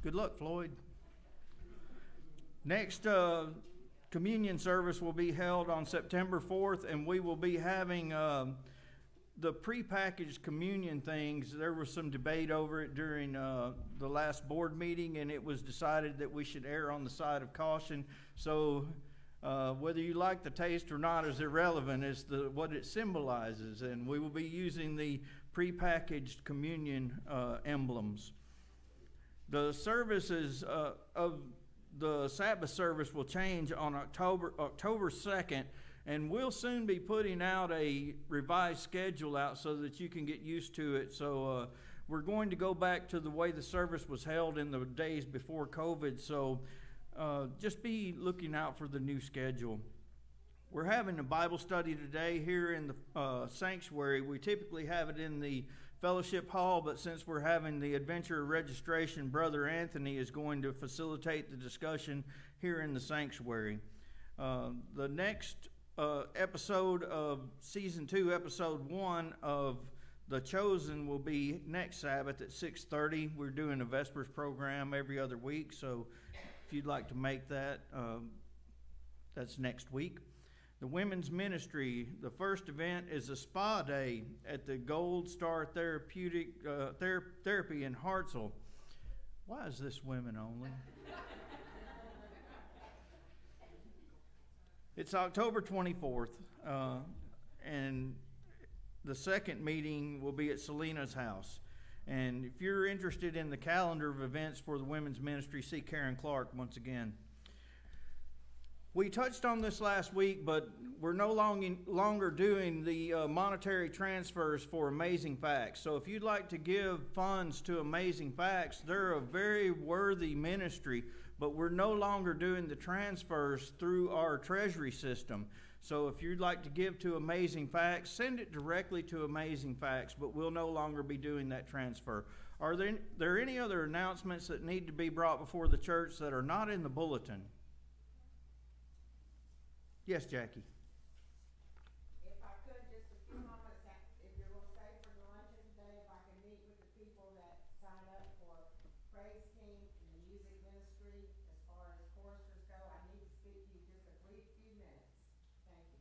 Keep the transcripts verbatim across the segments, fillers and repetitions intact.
Good luck, Floyd. Next uh, communion service will be held on September fourth, and we will be having uh, the prepackaged communion things. There was some debate over it during uh, the last board meeting, and it was decided that we should err on the side of caution. So uh, whether you like the taste or not is irrelevant. It's the, what it symbolizes, and we will be using the prepackaged communion uh, emblems. The services uh, of the Sabbath service will change on October October second, and we'll soon be putting out a revised schedule out so that you can get used to it. So uh, we're going to go back to the way the service was held in the days before COVID, so uh, just be looking out for the new schedule. We're having a Bible study today here in the uh, sanctuary. We typically have it in the fellowship hall, but since we're having the adventure registration, Brother Anthony is going to facilitate the discussion here in the sanctuary. Uh, the next uh, episode of season two, episode one of The Chosen will be next Sabbath at six thirty. We're doing a Vespers program every other week, so if you'd like to make that, um, that's next week. The women's ministry, the first event is a spa day at the Gold Star Therapeutic uh, Ther- Therapy in Hartselle. Why is this women only? It's October twenty-fourth, uh, and the second meeting will be at Selena's house. And if you're interested in the calendar of events for the women's ministry, see Karen Clark once again. We touched on this last week, but we're no long, longer doing the uh, monetary transfers for Amazing Facts. So if you'd like to give funds to Amazing Facts, they're a very worthy ministry, but we're no longer doing the transfers through our treasury system. So if you'd like to give to Amazing Facts, send it directly to Amazing Facts, but we'll no longer be doing that transfer. Are there, there any other announcements that need to be brought before the church that are not in the bulletin? Yes, Jackie. If I could, just a few moments, if you're going to stay for the luncheon today, if I can meet with the people that sign up for praise team and the music ministry, as far as choristers go, I need to speak to you just a brief few minutes. Thank you.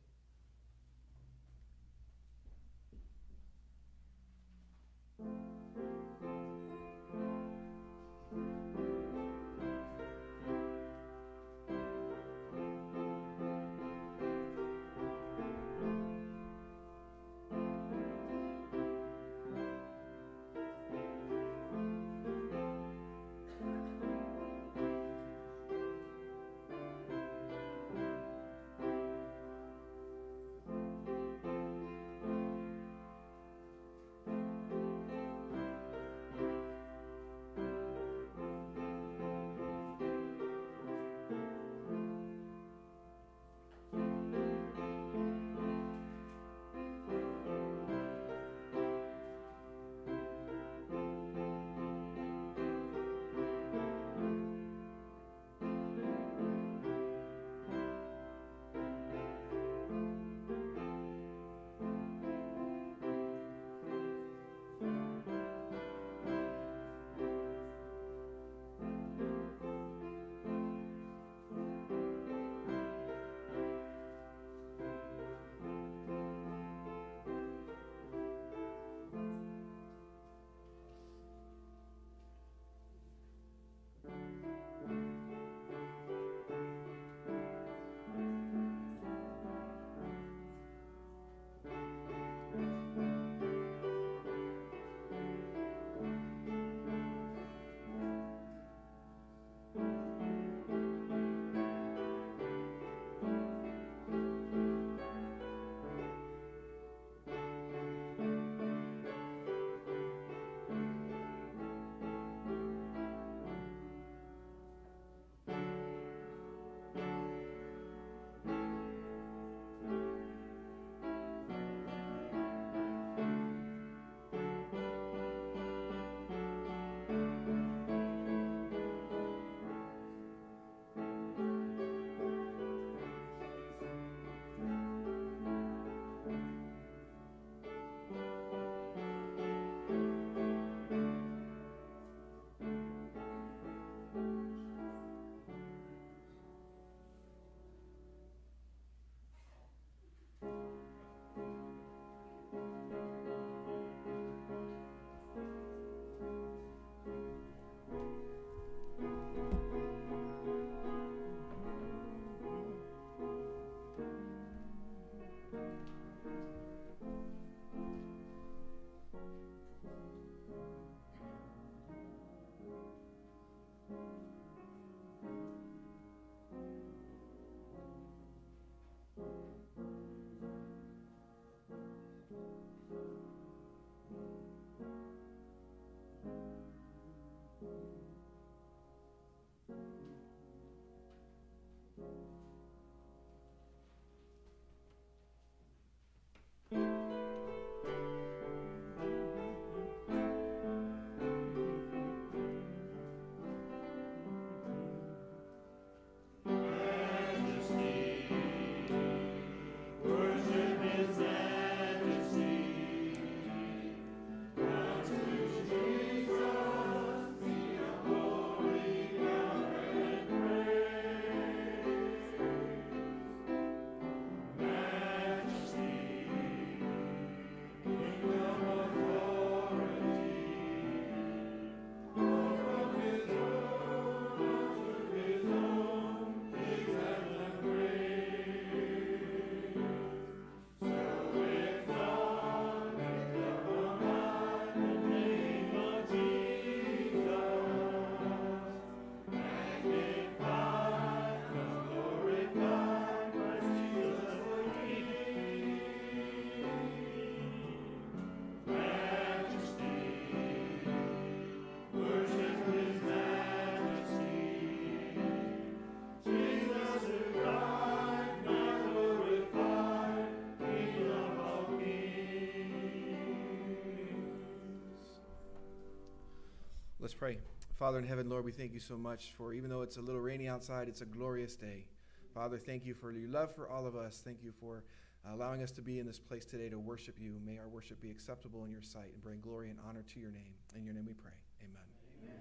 Let's pray. Father in heaven, Lord, we thank you so much for, even though it's a little rainy outside, it's a glorious day. Father, thank you for your love for all of us. Thank you for allowing us to be in this place today to worship you. May our worship be acceptable in your sight and bring glory and honor to your name. In your name we pray. Amen. Amen.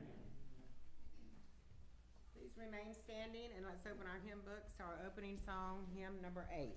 Please remain standing and let's open our hymn books to our opening song, hymn number eight.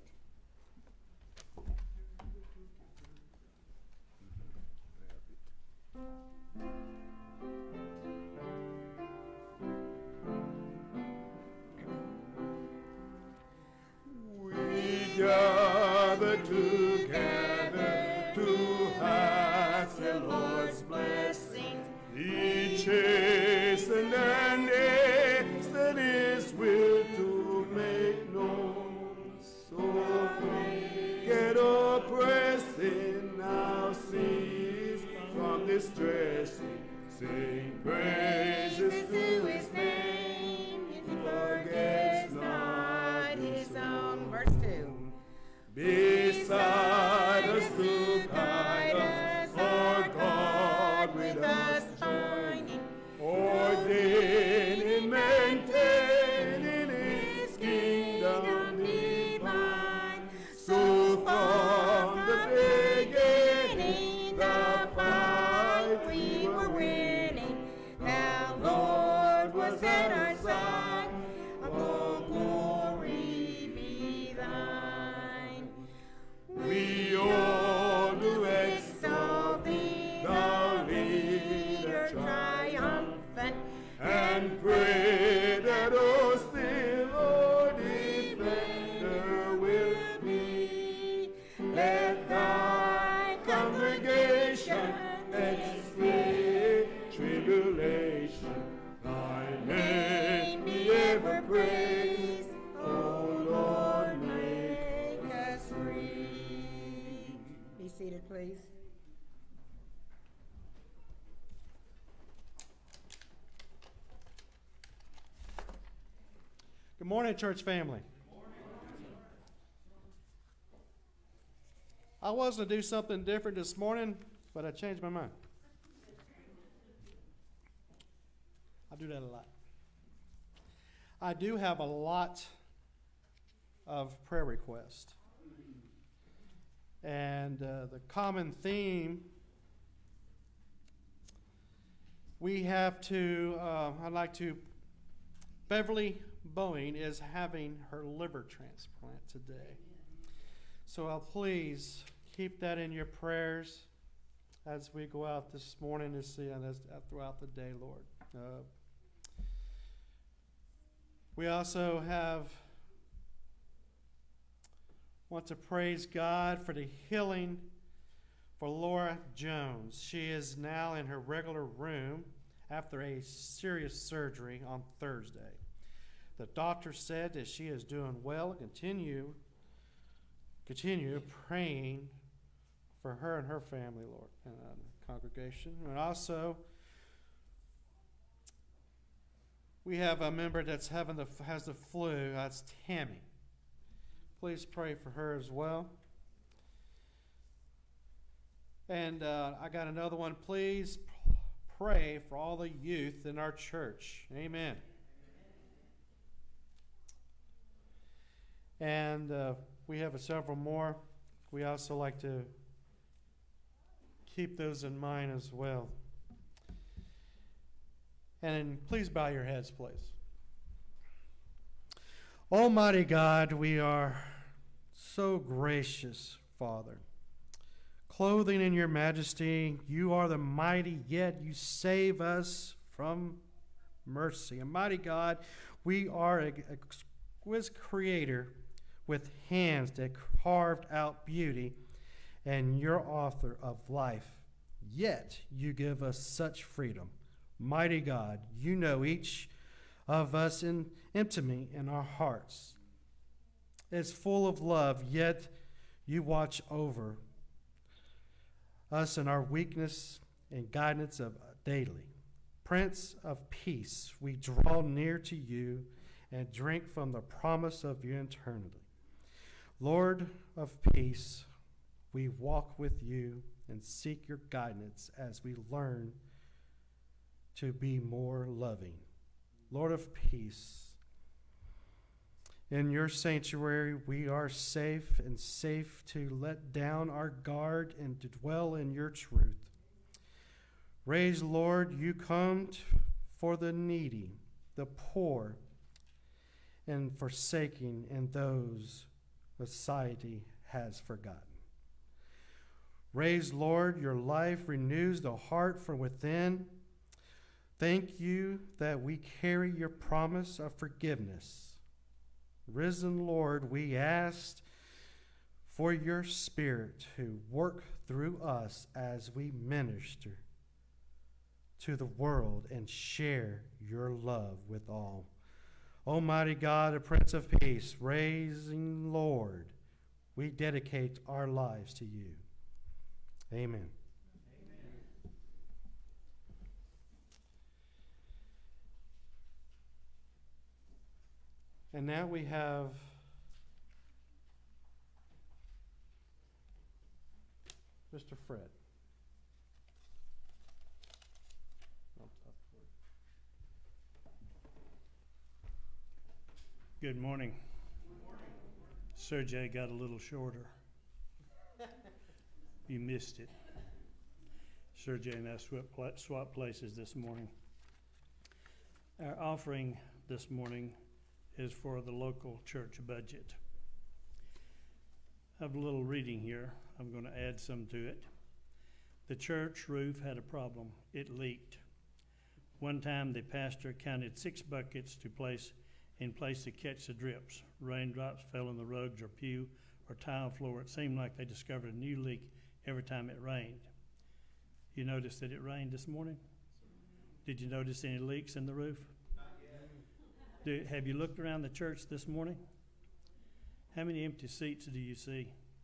Gather together to ask the Lord's blessings. He chastened and hastened His will to make known. So get oppressing now cease from distressing. Sing praises to His name. He forgets not His own. Verse two. Beside us to guide us, for God with us joining, ordaining, maintaining His kingdom divine. So from the beginning, the fight we were winning. Now Lord was at our side, all glory be thine. We all do extol thee, thou leader triumphant, and pray that, O still, O defender will be. Let thy congregation expiate tribulation, thy name be ever praised, O Lord, make us free. Be seated, please. Good morning, church family. I was going to do something different this morning, but I changed my mind. I do that a lot. I do have a lot of prayer requests. And uh, the common theme, we have to, uh, I'd like to, Beverly Boeing is having her liver transplant today. So I'll please keep that in your prayers as we go out this morning to see and as, uh, throughout the day, Lord. Uh, we also have want to praise God for the healing for Laura Jones. She is now in her regular room after a serious surgery on Thursday. The doctor said that she is doing well. Continue, continue praying for her and her family, Lord, and uh, the congregation. And also, we have a member that's having the has the flu. That's Tammy. Please pray for her as well. And uh, I got another one. Please pray for all the youth in our church. Amen. And uh, we have several more. We also like to keep those in mind as well. And please bow your heads, please. Almighty God, we are so gracious, Father. Clothing in your majesty, you are the mighty, yet you save us from mercy. And mighty God, we are an exquisite creator with hands that carved out beauty and your author of life. Yet you give us such freedom. Mighty God, you know each of us in intimately in our hearts. It's full of love, yet you watch over us in our weakness and guidance of daily. Prince of Peace, we draw near to you and drink from the promise of your eternity. Lord of peace, we walk with you and seek your guidance as we learn to be more loving. Lord of peace, in your sanctuary we are safe and safe to let down our guard and to dwell in your truth. Raise, Lord, you come t- for the needy, the poor, and forsaking, and those society has forgotten. Raise, Lord, your life renews the heart from within. Thank you that we carry your promise of forgiveness. Risen Lord, we ask for your Spirit to work through us as we minister to the world and share your love with all. Almighty God, the Prince of Peace, raising Lord, we dedicate our lives to you. Amen. And now we have Mister Fred. Good morning. Good morning. Sergey got a little shorter. You missed it. Sergey and I swapped pla- swapped places this morning. Our offering this morning is for the local church budget. I have a little reading here. I'm going to add some to it. The church roof had a problem. It leaked. One time the pastor counted six buckets to place in place to catch the drips. Raindrops fell on the rugs or pew or tile floor. It seemed like they discovered a new leak every time it rained. You noticed that it rained this morning? Did you notice any leaks in the roof? Not yet. Do, have you looked around the church this morning? How many empty seats do you see?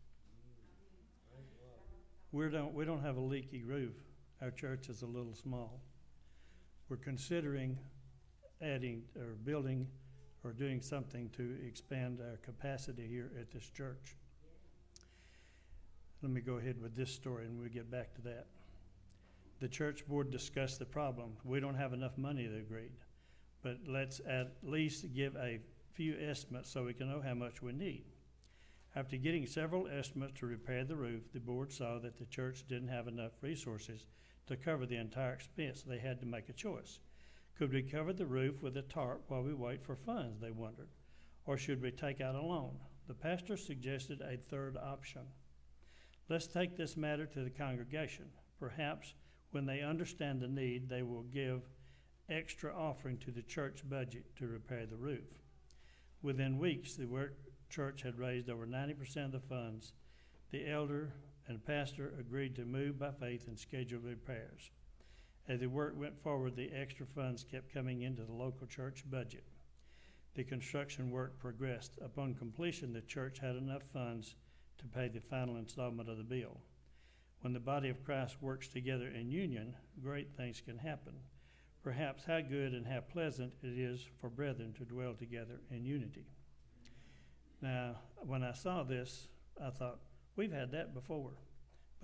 We don't, we don't have a leaky roof. Our church is a little small. We're considering adding or building or doing something to expand our capacity here at this church. Let me go ahead with this story and we'll get back to that. The church board discussed the problem. We don't have enough money, they agreed, but let's at least give a few estimates so we can know how much we need. After getting several estimates to repair the roof, the board saw that the church didn't have enough resources to cover the entire expense. They had to make a choice. Could we cover the roof with a tarp while we wait for funds, they wondered, or should we take out a loan? The pastor suggested a third option. Let's take this matter to the congregation. Perhaps when they understand the need, they will give extra offering to the church budget to repair the roof. Within weeks, the work church had raised over ninety percent of the funds. The elder and pastor agreed to move by faith and schedule repairs. As the work went forward, the extra funds kept coming into the local church budget. The construction work progressed. Upon completion, the church had enough funds to pay the final installment of the bill. When the body of Christ works together in union, great things can happen. Perhaps how good and how pleasant it is for brethren to dwell together in unity. Now, when I saw this, I thought, we've had that before.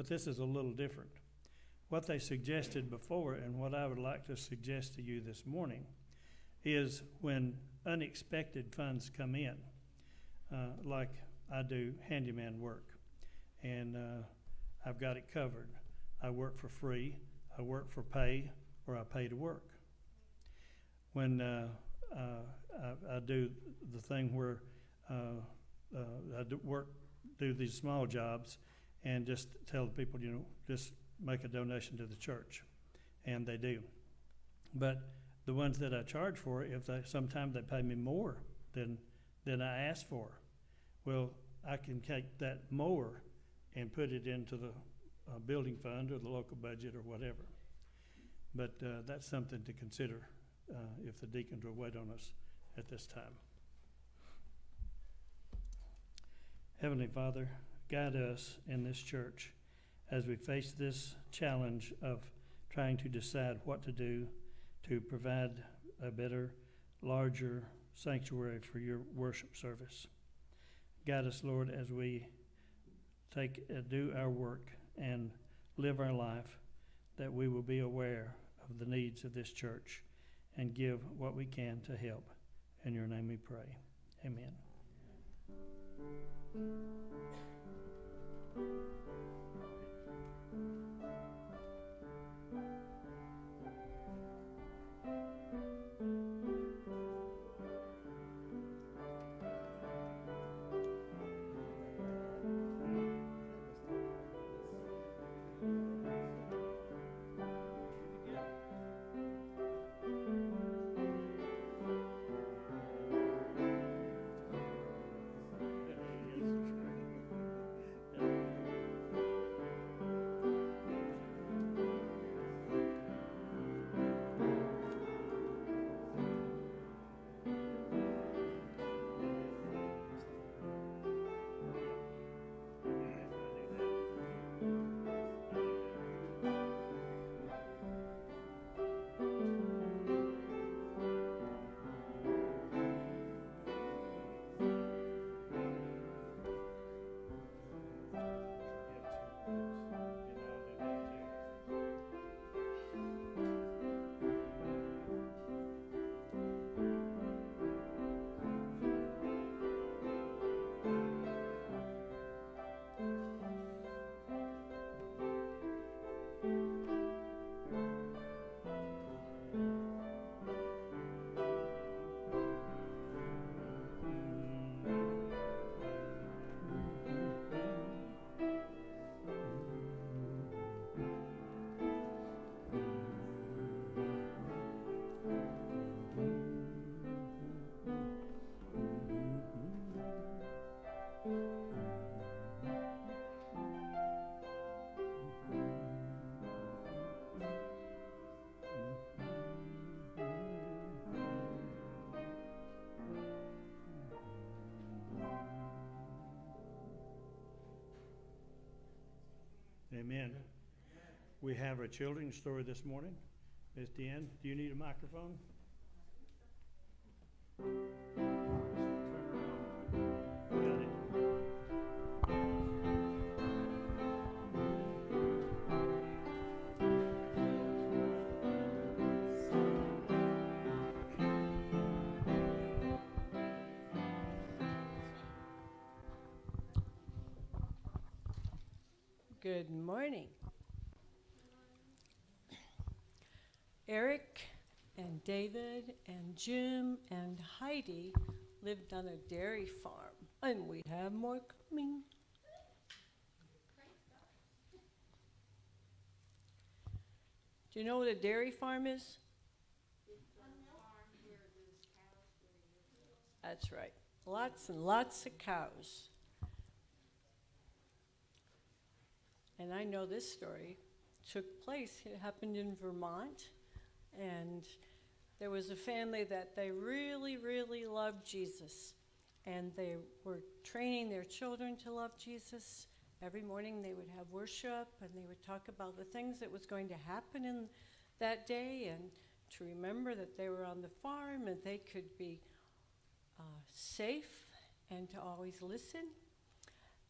but this is a little different. What they suggested before and what I would like to suggest to you this morning is when unexpected funds come in, uh, like I do handyman work, and uh, I've got it covered. I work for free, I work for pay, or I pay to work. When uh, uh, I, I do the thing where uh, uh, I do work, do these small jobs, and just tell the people, you know, just make a donation to the church, and they do. But the ones that I charge for, if they sometimes they pay me more than than I asked for, well, I can take that more and put it into the uh, building fund or the local budget or whatever. But uh, that's something to consider uh, if the deacons will wait on us at this time. Heavenly Father, guide us in this church as we face this challenge of trying to decide what to do to provide a better, larger sanctuary for your worship service. Guide us, Lord, as we take uh, do our work and live our life, that we will be aware of the needs of this church and give what we can to help. In your name we pray. Amen. Amen. We have a children's story this morning. Miz Deanne, do you need a microphone? Got it. Good morning. Eric and David and Jim and Heidi lived on a dairy farm, and we have more coming. Do you know what a dairy farm is? That's right. Lots and lots of cows. And I know this story took place. It happened in Vermont. And there was a family that they really, really loved Jesus. And they were training their children to love Jesus. Every morning they would have worship, and they would talk about the things that was going to happen in that day, and to remember that they were on the farm and they could be uh, safe and to always listen.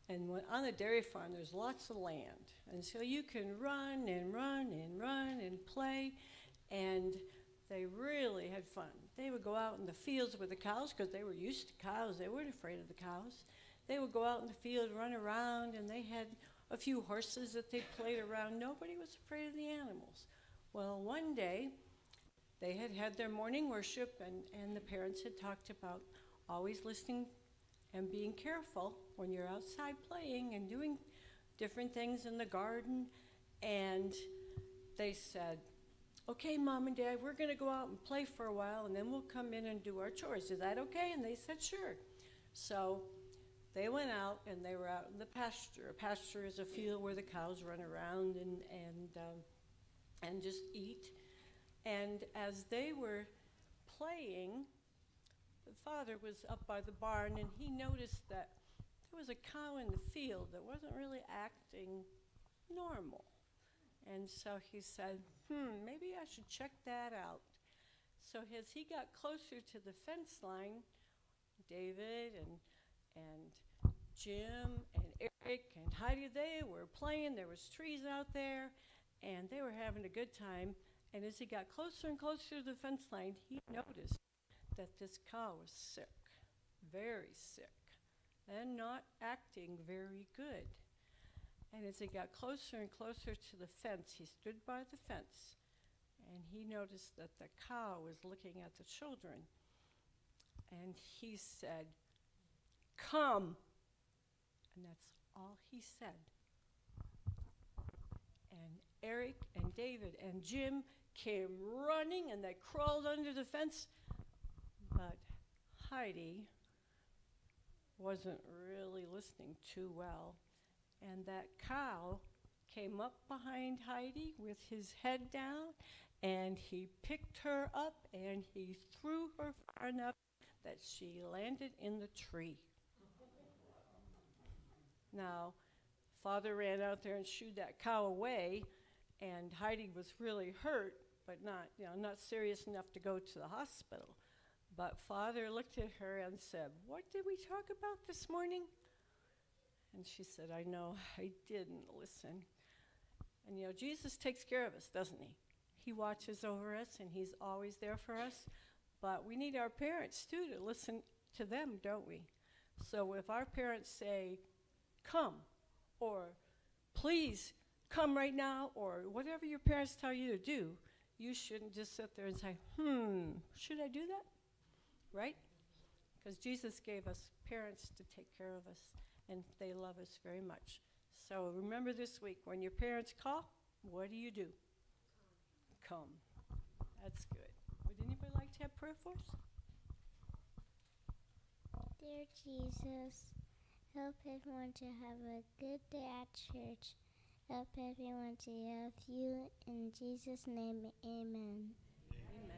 And when, on a dairy farm, there's lots of land. And so you can run and run and run and play. And they really had fun. They would go out in the fields with the cows because they were used to cows. They weren't afraid of the cows. They would go out in the field, run around, and they had a few horses that they played around. Nobody was afraid of the animals. Well, one day, they had had their morning worship, and, and the parents had talked about always listening and being careful when you're outside playing and doing different things in the garden. And they said, okay, Mom and Dad, we're going to go out and play for a while, and then we'll come in and do our chores. Is that okay? And they said, sure. So they went out, and they were out in the pasture. A pasture is a field where the cows run around and, and, um, and just eat. And as they were playing, the father was up by the barn, and he noticed that there was a cow in the field that wasn't really acting normal. And so he said, hmm, maybe I should check that out. So as he got closer to the fence line, David and, and Jim and Eric and Heidi, they were playing. There was trees out there, and they were having a good time. And as he got closer and closer to the fence line, he noticed that this cow was sick, very sick, and not acting very good. And as he got closer and closer to the fence, he stood by the fence, and he noticed that the cow was looking at the children. And he said, come. And that's all he said. And Eric and David and Jim came running, and they crawled under the fence. But Heidi wasn't really listening too well. And that cow came up behind Heidi with his head down, and he picked her up, and he threw her far enough that she landed in the tree. Now, Father ran out there and shooed that cow away, and Heidi was really hurt, but not, you know, not serious enough to go to the hospital. But Father looked at her and said, what did we talk about this morning? And she said, I know, I didn't listen. And you know, Jesus takes care of us, doesn't he? He watches over us, and he's always there for us. But we need our parents, too, to listen to them, don't we? So if our parents say, come, or please come right now, or whatever your parents tell you to do, you shouldn't just sit there and say, hmm, should I do that? Right? Because Jesus gave us parents to take care of us, and they love us very much. So remember this week, when your parents call, what do you do? Come. That's good. Would anybody like to have prayer for us? Dear Jesus, help everyone to have a good day at church. Help everyone to love you. In Jesus' name, amen. Amen.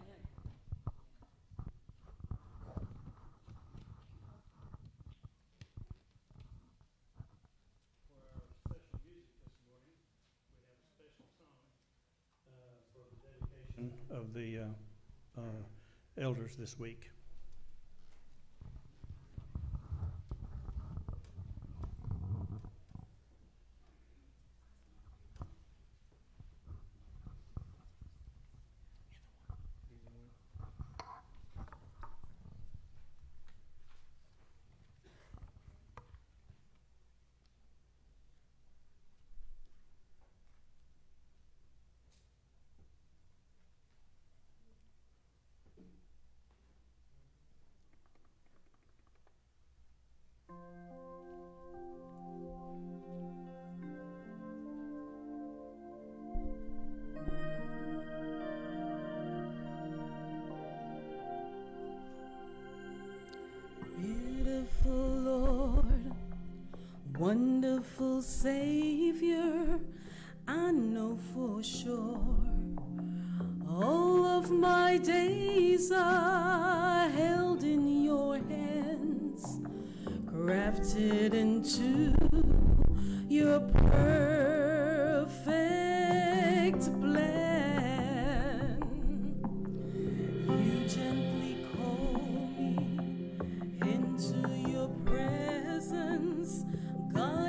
For our special music this morning, we have a special song uh, for the dedication of the uh, uh, elders this week. Beautiful Lord, wonderful Savior, I know for sure all of my days are held in your hands, crafted into your perfect plan. You gently call me into your presence, God.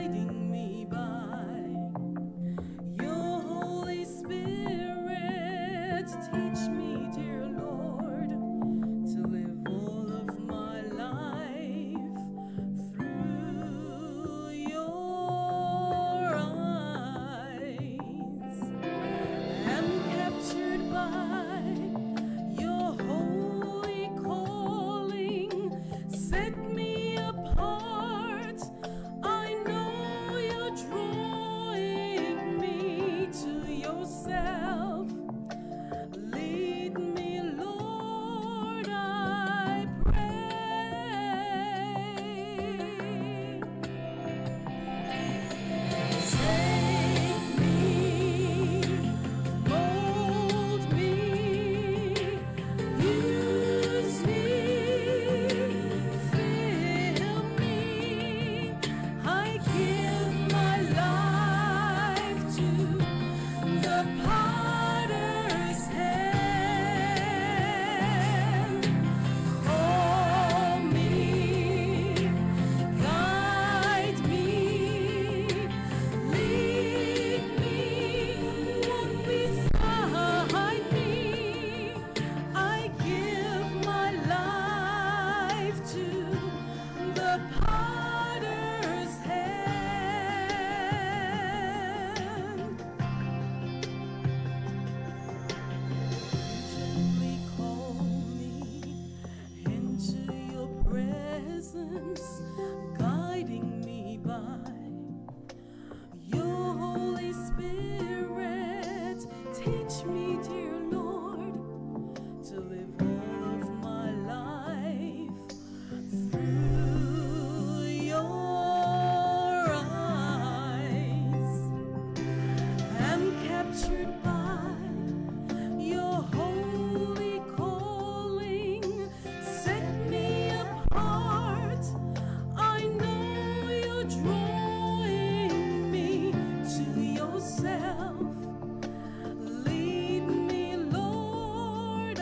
live all of my life through your eyes. Am captured by your holy calling. Set me apart. I know you're drawing me to yourself. Lead me, Lord, I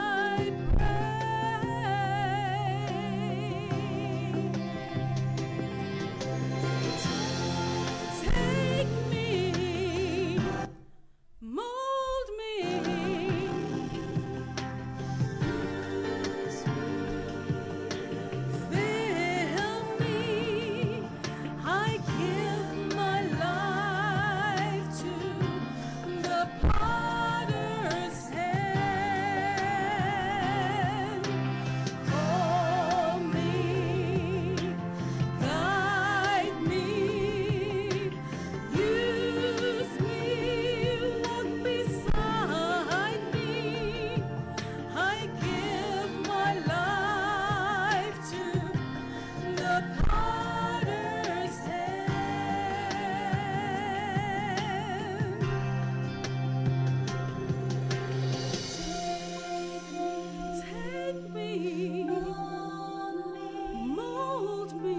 pray. Take me, mold me, fill me. I give my life to the potter's hand. Call me, guide me, use me, walk beside me. I give my life to the potter's hand. Take me, mold me,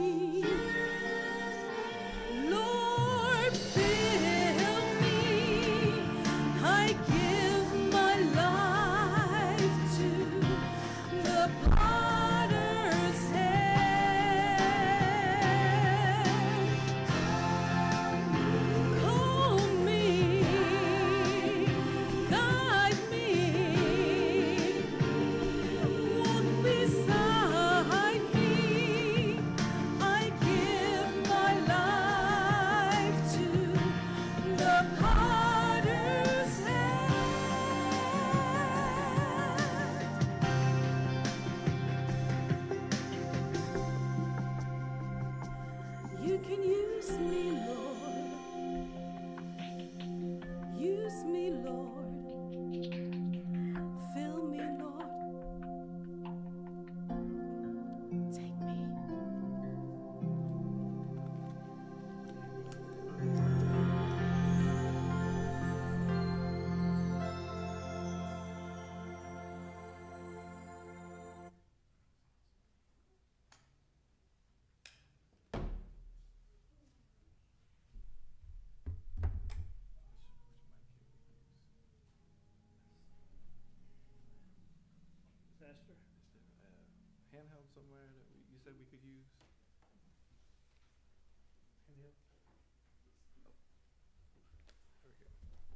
Lord, fill me. I give my life to the potter's hand. Call me, guide me, walk beside me. I give my life to the potter's hand. You can use me, Lord. Use me, Lord. Fill me, Lord. Take me. Pastor? Handheld somewhere that we, you said we could use? Handheld? Oh. There we go.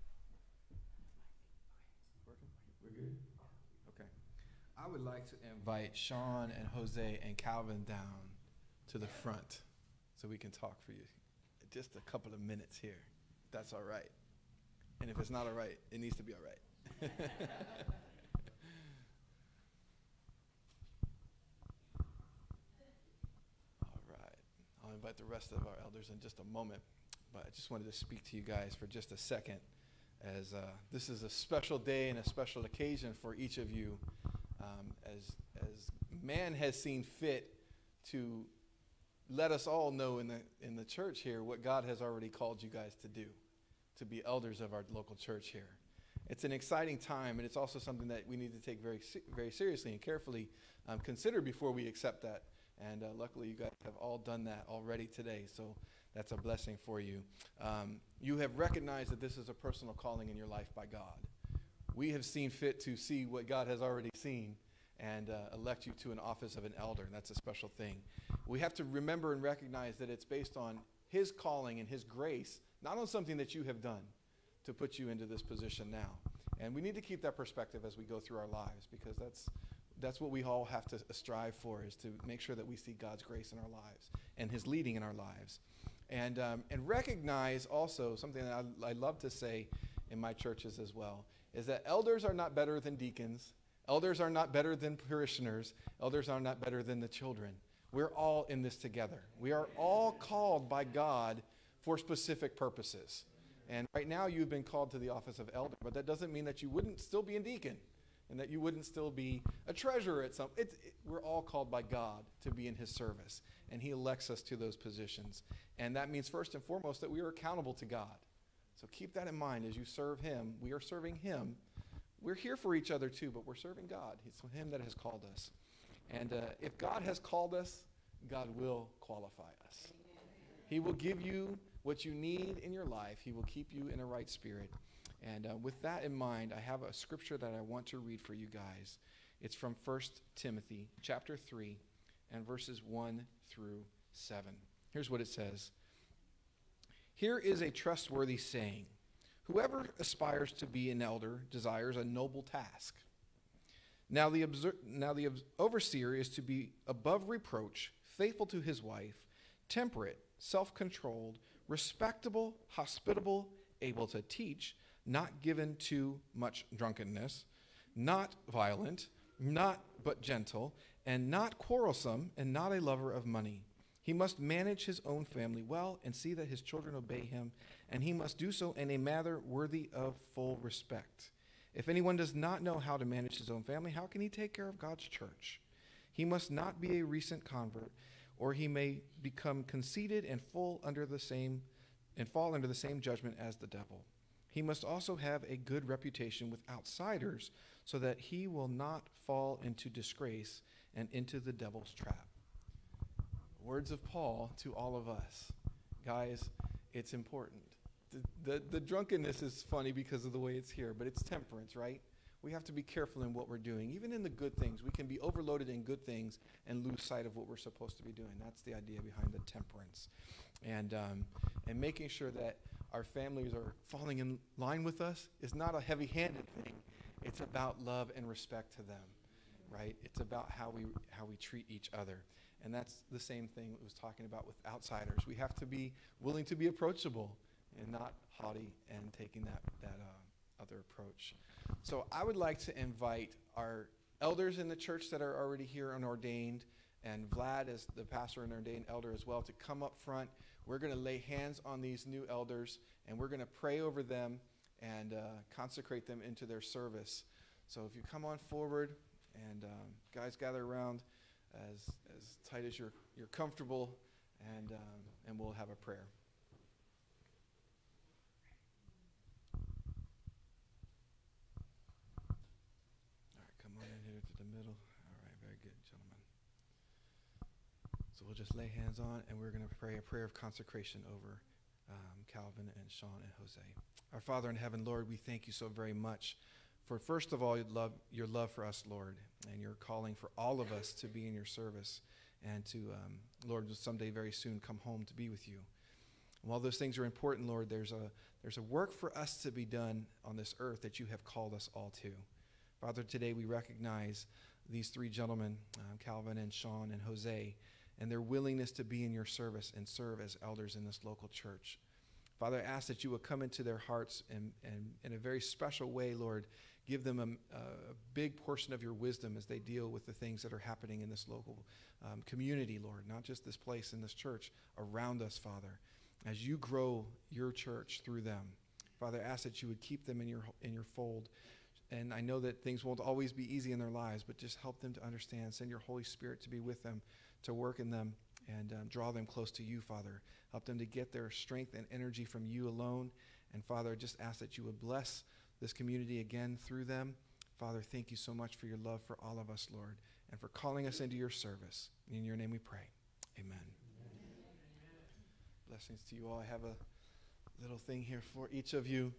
Working? We're good? Okay. I would like to invite Sean and Jose and Calvin down to the front so we can talk for you. Just a couple of minutes here. That's all right. And if it's not all right, it needs to be all right. All right. I'll invite the rest of our elders in just a moment, but I just wanted to speak to you guys for just a second, as uh, this is a special day and a special occasion for each of you, um, as as man has seen fit to let us all know in the in the church here what God has already called you guys to do, to be elders of our local church here. It's an exciting time, and it's also something that we need to take very very seriously and carefully um, consider before we accept that. And uh, luckily, you guys have all done that already today, so that's a blessing for you. Um, you have recognized that this is a personal calling in your life by God. We have seen fit to see what God has already seen and uh, elect you to an office of an elder, and that's a special thing. We have to remember and recognize that it's based on His calling and His grace, not on something that you have done to put you into this position now. And we need to keep that perspective as we go through our lives, because that's that's what we all have to strive for, is to make sure that we see God's grace in our lives and His leading in our lives. And um, and recognize also something that I, I love to say in my churches as well, is that elders are not better than deacons. Elders are not better than parishioners. Elders are not better than the children. We're all in this together. We are all called by God for specific purposes. And right now you've been called to the office of elder, but that doesn't mean that you wouldn't still be a deacon. and that you wouldn't still be a treasurer at some. It's, it, we're all called by God to be in his service, and he elects us to those positions. And that means first and foremost that we are accountable to God. So keep that in mind as you serve him. We are serving him. We're here for each other too, but we're serving God. It's him that has called us. And uh, if God has called us, God will qualify us. He will give you what you need in your life. He will keep you in a right spirit. And uh, with that in mind, I have a scripture that I want to read for you guys. It's from First Timothy chapter three and verses one through seven. Here's what it says. Here is a trustworthy saying. Whoever aspires to be an elder desires a noble task. Now the, obser- now the ob- overseer is to be above reproach, faithful to his wife, temperate, self-controlled, respectable, hospitable, able to teach, not given to much drunkenness, not violent, not but gentle, and not quarrelsome, and not a lover of money. He must manage his own family well and see that his children obey him, and he must do so in a manner worthy of full respect. If anyone does not know how to manage his own family, how can he take care of God's church? He must not be a recent convert, or he may become conceited and full under the same and fall under the same judgment as the devil. He must also have a good reputation with outsiders, so that he will not fall into disgrace and into the devil's trap. Words of Paul to all of us. Guys, it's important. The, the, the drunkenness is funny because of the way it's here, but it's temperance, right? We have to be careful in what we're doing. Even in the good things, we can be overloaded in good things and lose sight of what we're supposed to be doing. That's the idea behind the temperance. And, um, and making sure that our families are falling in line with us is not a heavy-handed thing. It's about love and respect to them, right? It's about how we how we treat each other. And that's the same thing it was talking about with outsiders. We have to be willing to be approachable and not haughty and taking that, that uh, other approach. So I would like to invite our elders in the church that are already here and ordained, and Vlad as the pastor and ordained elder as well, to come up front. We're going to lay hands on these new elders, and we're going to pray over them and uh, consecrate them into their service. So if you come on forward, and um, guys gather around as as tight as you're you're comfortable, and um, and we'll have a prayer. All right, come on in here to the middle. All right, very good, gentlemen. So we'll just lay hands on, and we're going to pray a prayer of consecration over um, Calvin and Sean and Jose. Our Father in heaven, Lord, we thank you so very much for, first of all, your love, your love for us, Lord, and your calling for all of us to be in your service and to, um, Lord, someday very soon come home to be with you. And while those things are important, Lord, there's a there's a work for us to be done on this earth that you have called us all to. Father, today we recognize these three gentlemen, um, Calvin and Sean and Jose, and their willingness to be in your service and serve as elders in this local church. Father, I ask that you would come into their hearts and, and in a very special way, Lord, give them a, a big portion of your wisdom as they deal with the things that are happening in this local um, community, Lord, not just this place in this church, around us, Father, as you grow your church through them. Father, I ask that you would keep them in your in your fold. And I know that things won't always be easy in their lives, but just help them to understand. Send your Holy Spirit to be with them, to work in them, and um, draw them close to you, Father. Help them to get their strength and energy from you alone. And Father, just ask that you would bless this community again through them. Father, thank you so much for your love for all of us, Lord, and for calling us into your service. In your name we pray. Amen. Amen. Blessings to you all. I have a little thing here for each of you.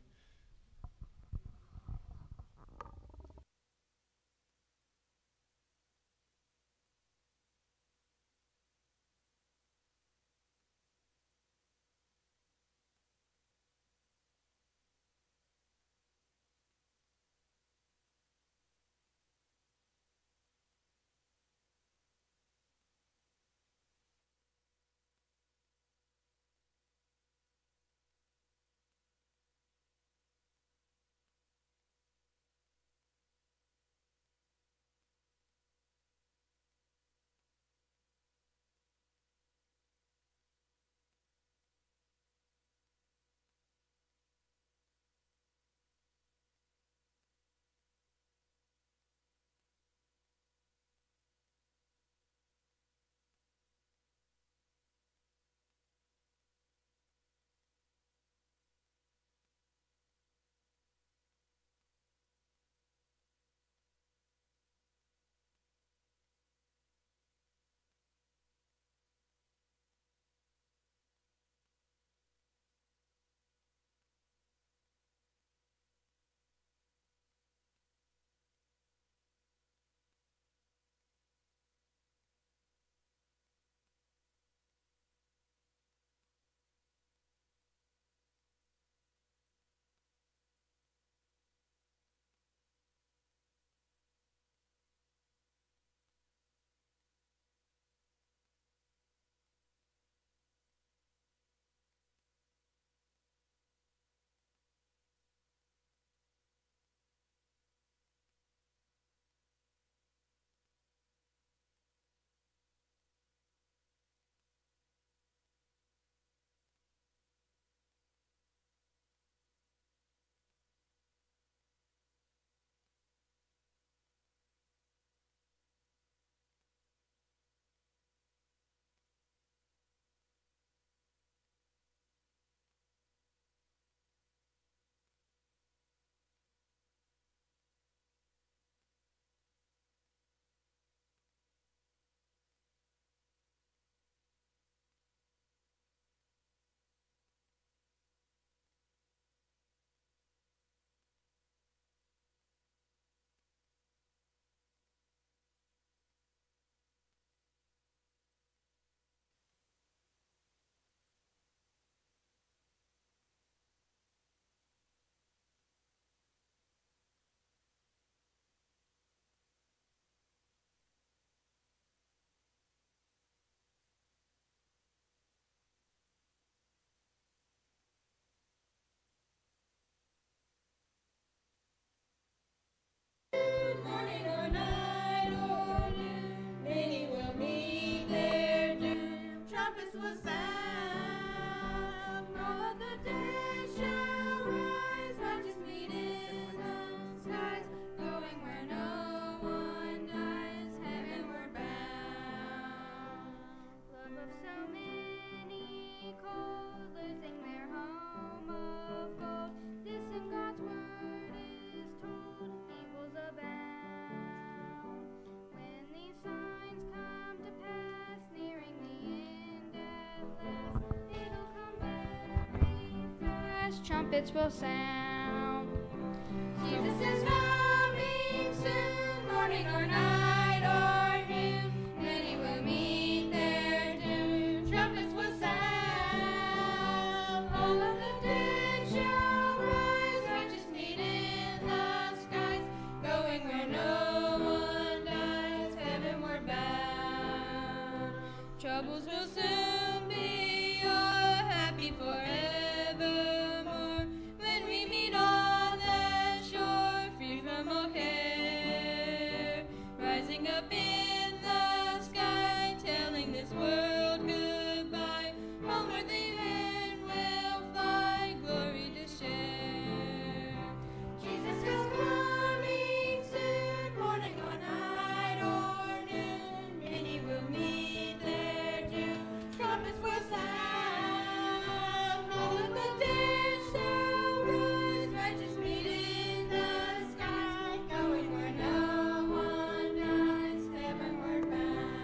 skies, trumpets will sound. Jesus is coming soon, morning or night or noon. Many will meet their doom. Trumpets will sound. All of the dead shall rise, righteous meet in the skies, going where no one dies, heavenward bound. Troubles will soon be o'er, happy forevermore, when we meet on that shore, free from all care, rising up in the sky, telling this world goodbye. Homeward the men will fly, glory to share. Jesus is coming soon, morning or night or noon. Many will meet their doom. Trumpets will sound. All of the dead shall rise, righteous meet in the sky, going where no one dies, heavenward bound.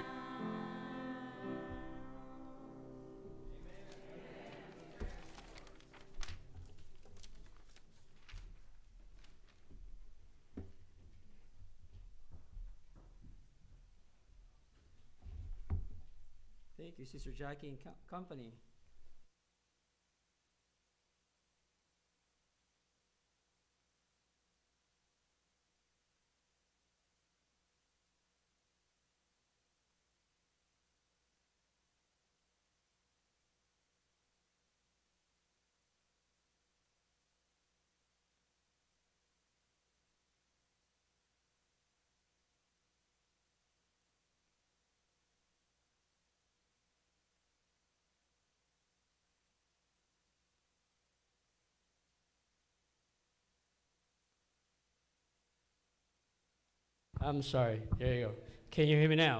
Thank you, Sister Jackie and co- company. I'm sorry. There you go. Can you hear me now?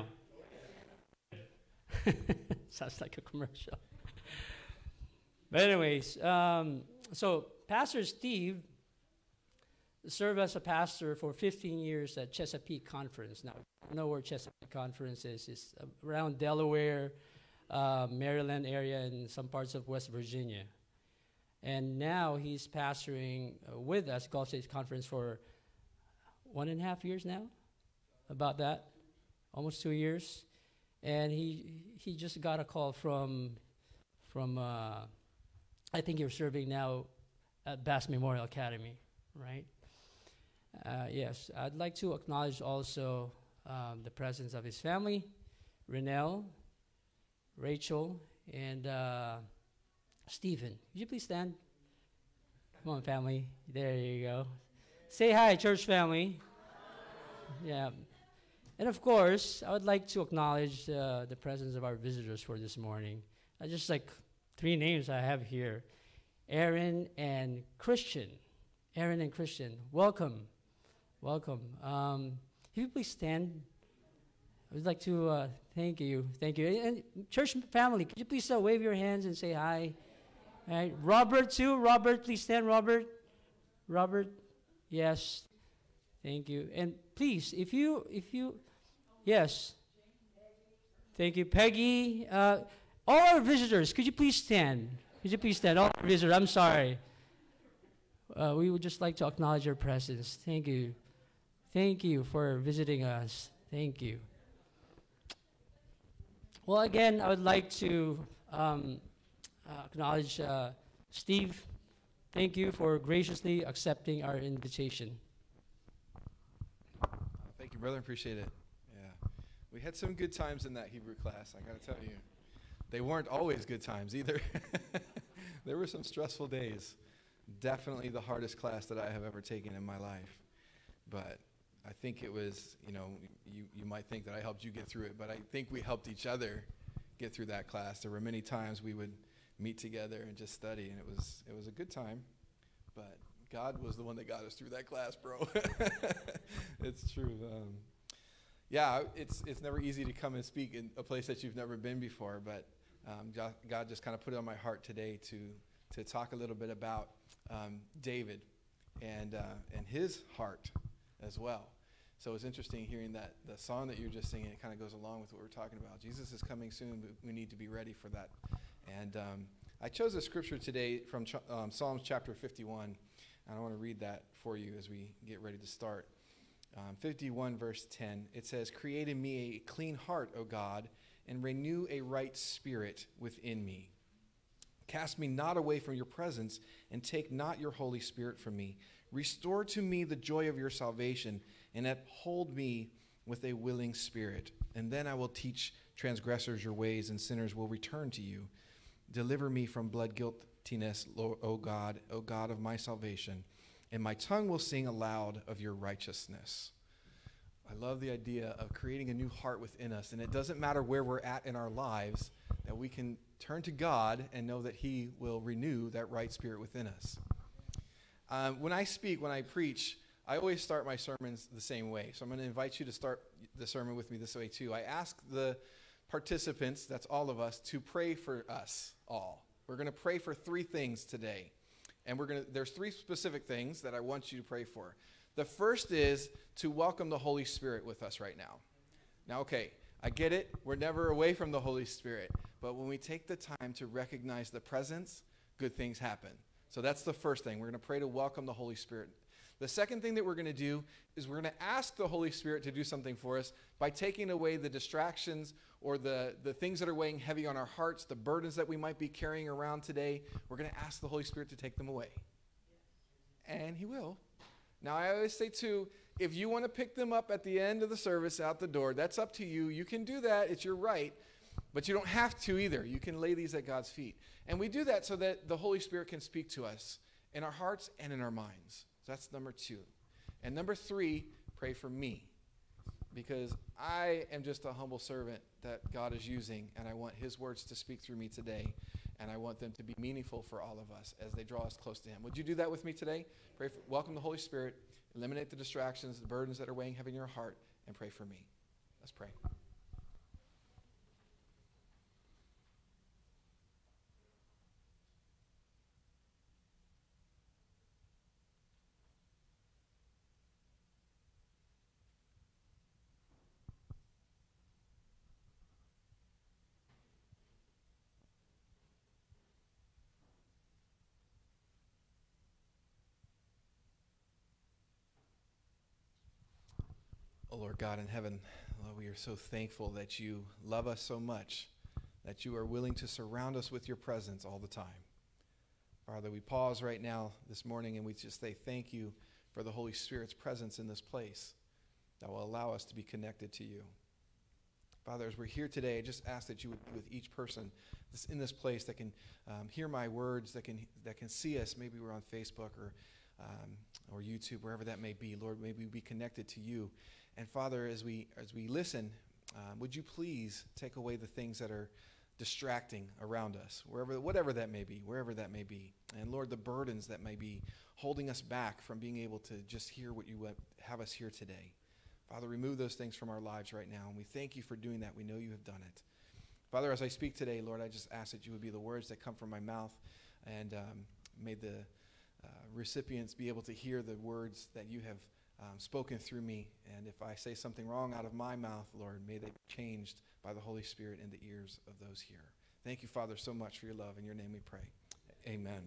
Sounds like a commercial. But anyways, um, so Pastor Steve served as a pastor for fifteen years at Chesapeake Conference. Now, I know where Chesapeake Conference is. It's around Delaware, uh, Maryland area, and some parts of West Virginia. And now he's pastoring uh, with us, Gulf States Conference, for one and a half years now, about that, almost two years. And he he just got a call from, from uh, I think you're serving now at Bass Memorial Academy, right? Uh, yes, I'd like to acknowledge also um, the presence of his family, Renelle, Rachel, and uh, Stephen. Would you please stand? Come on, family. There you go. Say hi, church family. Yeah. And of course, I would like to acknowledge uh, the presence of our visitors for this morning. Uh, just like three names I have here. Aaron and Christian. Aaron and Christian, welcome. Welcome. Um, if you please stand, I would like to uh, thank you. Thank you. And, and church family, could you please uh, wave your hands and say hi? All right. Robert, too. Robert, please stand, Robert. Robert, yes. Thank you. And please, if you, if you, yes. Thank you. Peggy, uh, all our visitors, could you please stand? Could you please stand? All our visitors, I'm sorry. Uh, we would just like to acknowledge your presence. Thank you. Thank you for visiting us. Thank you. Well, again, I would like to um, uh, acknowledge uh, Steve. Thank you for graciously accepting our invitation. Thank you, brother. Appreciate it. Yeah. We had some good times in that Hebrew class, I got to tell you. They weren't always good times either. There were some stressful days. Definitely the hardest class that I have ever taken in my life. But I think it was, you know, you, you might think that I helped you get through it, but I think we helped each other get through that class. There were many times we would meet together and just study, and it was it was a good time. But God was the one that got us through that class, bro. It's true. Um, yeah, it's it's never easy to come and speak in a place that you've never been before, but um, God, God just kind of put it on my heart today to to talk a little bit about um, David and uh, and his heart as well. So it's interesting hearing that the song that you're just singing. It kind of goes along with what we're talking about. Jesus is coming soon, but we need to be ready for that. And um, I chose a scripture today from ch- um, Psalms chapter fifty-one, and I want to read that for you as we get ready to start. Um, fifty-one verse ten, it says, "Create in me a clean heart, O God, and renew a right spirit within me. Cast me not away from your presence, and take not your Holy Spirit from me. Restore to me the joy of your salvation, and uphold me with a willing spirit. And then I will teach transgressors your ways, and sinners will return to you. Deliver me from blood guiltiness, O God, O God of my salvation, and my tongue will sing aloud of your righteousness." I love the idea of creating a new heart within us, and it doesn't matter where we're at in our lives, that we can turn to God and know that he will renew that right spirit within us. Um, when I speak, when I preach, I always start my sermons the same way. So I'm going to invite you to start the sermon with me this way too. I ask the participants, that's all of us, to pray for us all. We're going to pray for three things today. And we're going to, there's three specific things that I want you to pray for. The first is to welcome the Holy Spirit with us right now. Now, okay, I get it. We're never away from the Holy Spirit. But when we take the time to recognize the presence, good things happen. So that's the first thing. We're going to pray to welcome the Holy Spirit. The second thing that we're going to do is we're going to ask the Holy Spirit to do something for us by taking away the distractions or the, the things that are weighing heavy on our hearts, the burdens that we might be carrying around today. We're going to ask the Holy Spirit to take them away. And he will. Now, I always say, too, if you want to pick them up at the end of the service out the door, that's up to you. You can do that. It's your right. But you don't have to either. You can lay these at God's feet. And we do that so that the Holy Spirit can speak to us in our hearts and in our minds. So that's number two. And number three, pray for me. Because I am just a humble servant that God is using, and I want his words to speak through me today. And I want them to be meaningful for all of us as they draw us close to him. Would you do that with me today? Pray for, welcome the Holy Spirit. Eliminate the distractions, the burdens that are weighing heavy in your heart, and pray for me. Let's pray. Oh, Lord God in heaven, Lord, we are so thankful that you love us so much, that you are willing to surround us with your presence all the time. Father, we pause right now this morning and we just say thank you for the Holy Spirit's presence in this place that will allow us to be connected to you. Father, as we're here today, I just ask that you would be with each person that's in this place that can um, hear my words, that can that can see us. Maybe we're on Facebook or um, or YouTube, wherever that may be. Lord, maybe we be connected to you. And Father, as we as we listen, um, would you please take away the things that are distracting around us, wherever, whatever that may be, wherever that may be. And Lord, the burdens that may be holding us back from being able to just hear what you have us here today. Father, remove those things from our lives right now. And we thank you for doing that. We know you have done it. Father, as I speak today, Lord, I just ask that you would be the words that come from my mouth, and um, may the uh, recipients be able to hear the words that you have Um, spoken through me. And if I say something wrong out of my mouth, Lord, may they be changed by the Holy Spirit in the ears of those here. Thank you, Father, so much for your love. In your name we pray. Amen.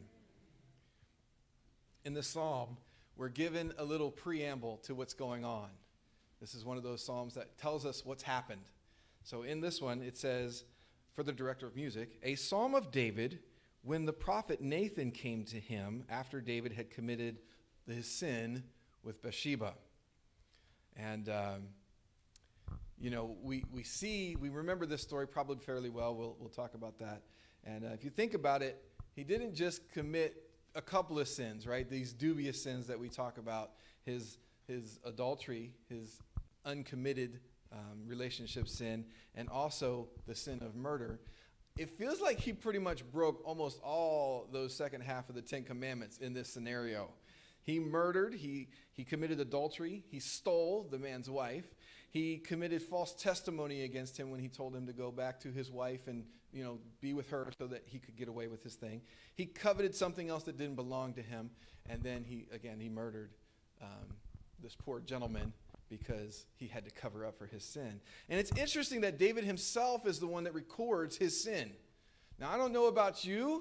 In the psalm, we're given a little preamble to what's going on. This is one of those psalms that tells us what's happened. So in this one, it says, for the director of music, a psalm of David when the prophet Nathan came to him after David had committed his sin with Bathsheba. And, um, you know, we, we see, we remember this story probably fairly well. We'll, we'll talk about that. And uh, if you think about it, he didn't just commit a couple of sins, right? These dubious sins that we talk about, his, his adultery, his uncommitted um, relationship sin, and also the sin of murder. It feels like he pretty much broke almost all those second half of the Ten Commandments in this scenario. He murdered, he, he committed adultery, he stole the man's wife, he committed false testimony against him when he told him to go back to his wife and, you know, be with her so that he could get away with his thing. He coveted something else that didn't belong to him, and then he, again, he murdered um, this poor gentleman because he had to cover up for his sin. And it's interesting that David himself is the one that records his sin. Now, I don't know about you,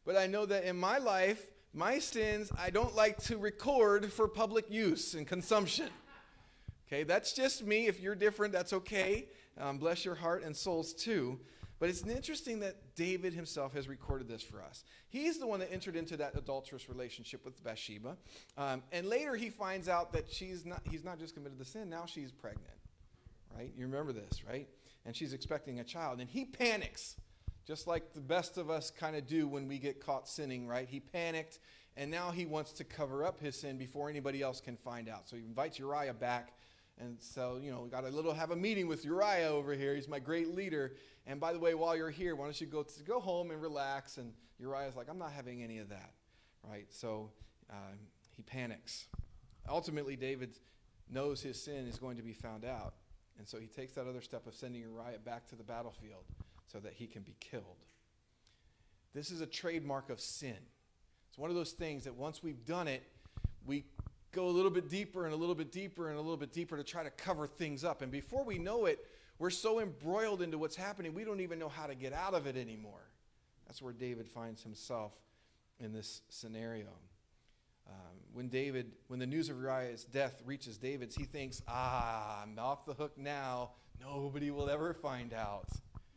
but I know that in my life, my sins, I don't like to record for public use and consumption. Okay, that's just me. If you're different, that's okay. Um, bless your heart and souls too. But it's interesting that David himself has recorded this for us. He's the one that entered into that adulterous relationship with Bathsheba. Um, and later he finds out that she's not, he's not just committed the sin, now she's pregnant. Right? You remember this, right? And she's expecting a child. And he panics, just like the best of us kind of do when we get caught sinning, right? He panicked, and now he wants to cover up his sin before anybody else can find out. So he invites Uriah back. And so, you know, we got a little have a meeting with Uriah over here. He's my great leader. And by the way, while you're here, why don't you go to go home and relax? And Uriah's like, I'm not having any of that, right? So um, he panics. Ultimately, David knows his sin is going to be found out. And so he takes that other step of sending Uriah back to the battlefield so that he can be killed. This is a trademark of sin. It's one of those things that once we've done it, we go a little bit deeper and a little bit deeper and a little bit deeper to try to cover things up. And before we know it, we're so embroiled into what's happening, we don't even know how to get out of it anymore. That's where David finds himself in this scenario. Um, when David, when the news of Uriah's death reaches David, he thinks, ah, I'm off the hook now. Nobody will ever find out.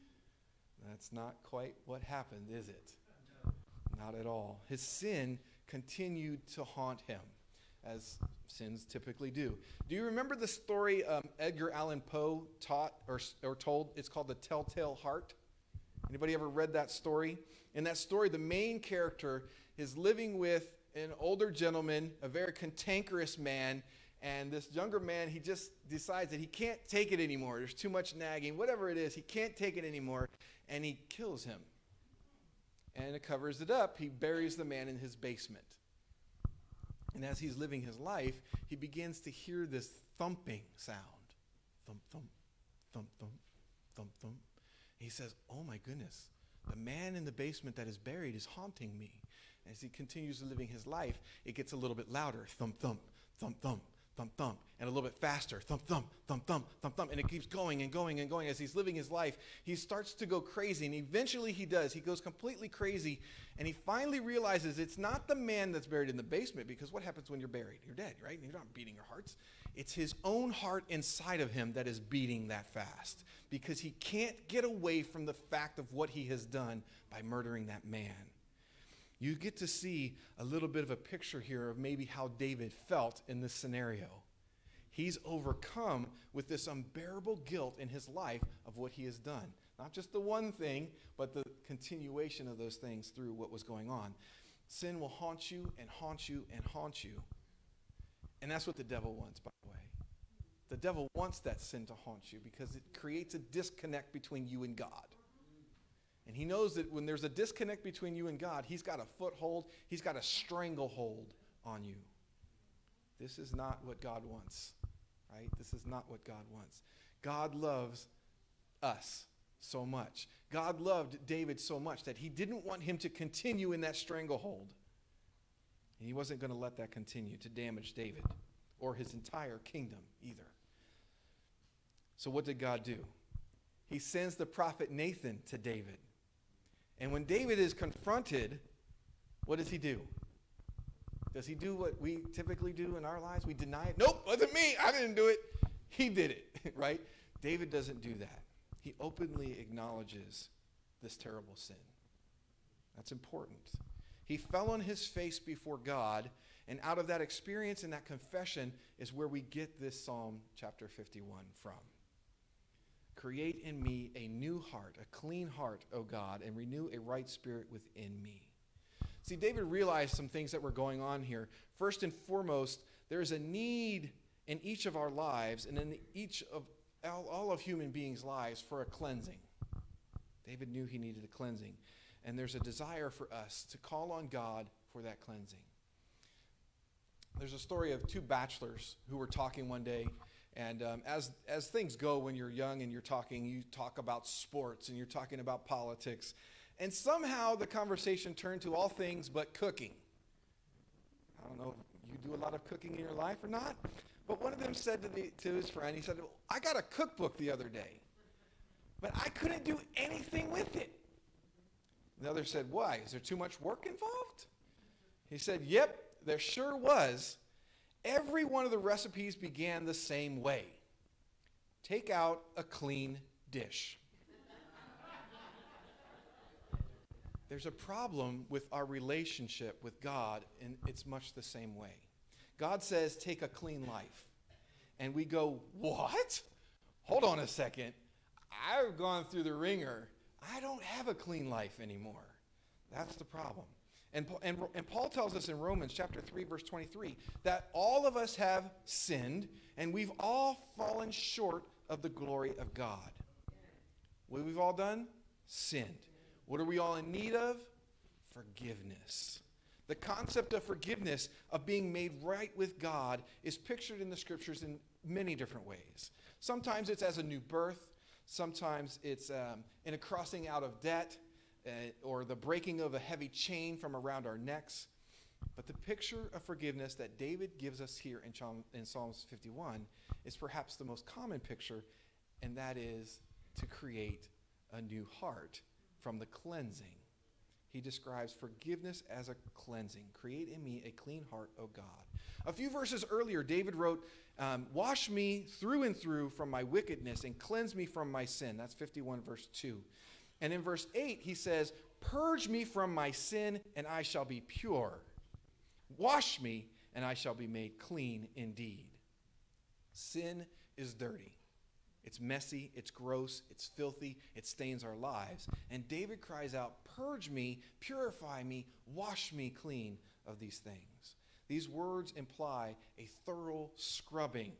That's not quite what happened, is it? Not at all. His sin continued to haunt him, as sins typically do. Do you remember the story um, Edgar Allan Poe taught or, or told? It's called The Telltale Heart. Anybody ever read that story? In that story, the main character is living with an older gentleman, a very cantankerous man, and this younger man, he just decides that he can't take it anymore. There's too much nagging, whatever it is, he can't take it anymore, and he kills him. And it covers it up. He buries the man in his basement. And as he's living his life, he begins to hear this thumping sound. Thump, thump, thump, thump, thump, thump. And he says, oh my goodness, the man in the basement that is buried is haunting me. As he continues living his life, it gets a little bit louder. Thump, thump, thump, thump, thump, thump. And a little bit faster. Thump, thump, thump, thump, thump, thump. And it keeps going and going and going. As he's living his life, he starts to go crazy. And eventually he does. He goes completely crazy. And he finally realizes it's not the man that's buried in the basement, because what happens when you're buried? You're dead, right? You're not beating your hearts. It's his own heart inside of him that is beating that fast, because he can't get away from the fact of what he has done by murdering that man. You get to see a little bit of a picture here of maybe how David felt in this scenario. He's overcome with this unbearable guilt in his life of what he has done. Not just the one thing, but the continuation of those things through what was going on. Sin will haunt you and haunt you and haunt you. And that's what the devil wants, by the way. The devil wants that sin to haunt you because it creates a disconnect between you and God. And he knows that when there's a disconnect between you and God, he's got a foothold, he's got a stranglehold on you. This is not what God wants, right? This is not what God wants. God loves us so much. God loved David so much that he didn't want him to continue in that stranglehold. And he wasn't going to let that continue to damage David or his entire kingdom either. So what did God do? He sends the prophet Nathan to David. And when David is confronted, what does he do? Does he do what we typically do in our lives? We deny it. Nope, wasn't me. I didn't do it. He did it, right? David doesn't do that. He openly acknowledges this terrible sin. That's important. He fell on his face before God, and out of that experience and that confession is where we get this Psalm chapter fifty-one from. Create in me a new heart, a clean heart, O God, and renew a right spirit within me. See, David realized some things that were going on here. First and foremost, there is a need in each of our lives and in each of all, all of human beings' lives for a cleansing. David knew he needed a cleansing. And there's a desire for us to call on God for that cleansing. There's a story of two bachelors who were talking one day. And um, as, as things go when you're young and you're talking, you talk about sports and you're talking about politics. And somehow the conversation turned to all things but cooking. I don't know if you do a lot of cooking in your life or not, but one of them said to, the, to his friend, he said, I got a cookbook the other day, but I couldn't do anything with it. And the other said, why? Is there too much work involved? He said, yep, there sure was. Every one of the recipes began the same way. Take out a clean dish. There's a problem with our relationship with God, and it's much the same way. God says, take a clean life. And we go, what? Hold on a second. I've gone through the ringer. I don't have a clean life anymore. That's the problem. And, and, and Paul tells us in Romans chapter three, verse twenty-three, that all of us have sinned, and we've all fallen short of the glory of God. What we've all done? Sinned. What are we all in need of? Forgiveness. The concept of forgiveness, of being made right with God, is pictured in the scriptures in many different ways. Sometimes it's as a new birth. Sometimes it's um, in a crossing out of debt, uh, or the breaking of a heavy chain from around our necks. But the picture of forgiveness that David gives us here in, Psalm, in Psalms fifty-one is perhaps the most common picture, and that is to create a new heart from the cleansing. He describes forgiveness as a cleansing. Create in me a clean heart, O God. A few verses earlier, David wrote, um, wash me through and through from my wickedness and cleanse me from my sin. That's fifty-one, verse two. And in verse eight, he says, purge me from my sin, and I shall be pure. Wash me, and I shall be made clean indeed. Sin is dirty. It's messy, it's gross, it's filthy, it stains our lives. And David cries out, purge me, purify me, wash me clean of these things. These words imply a thorough scrubbing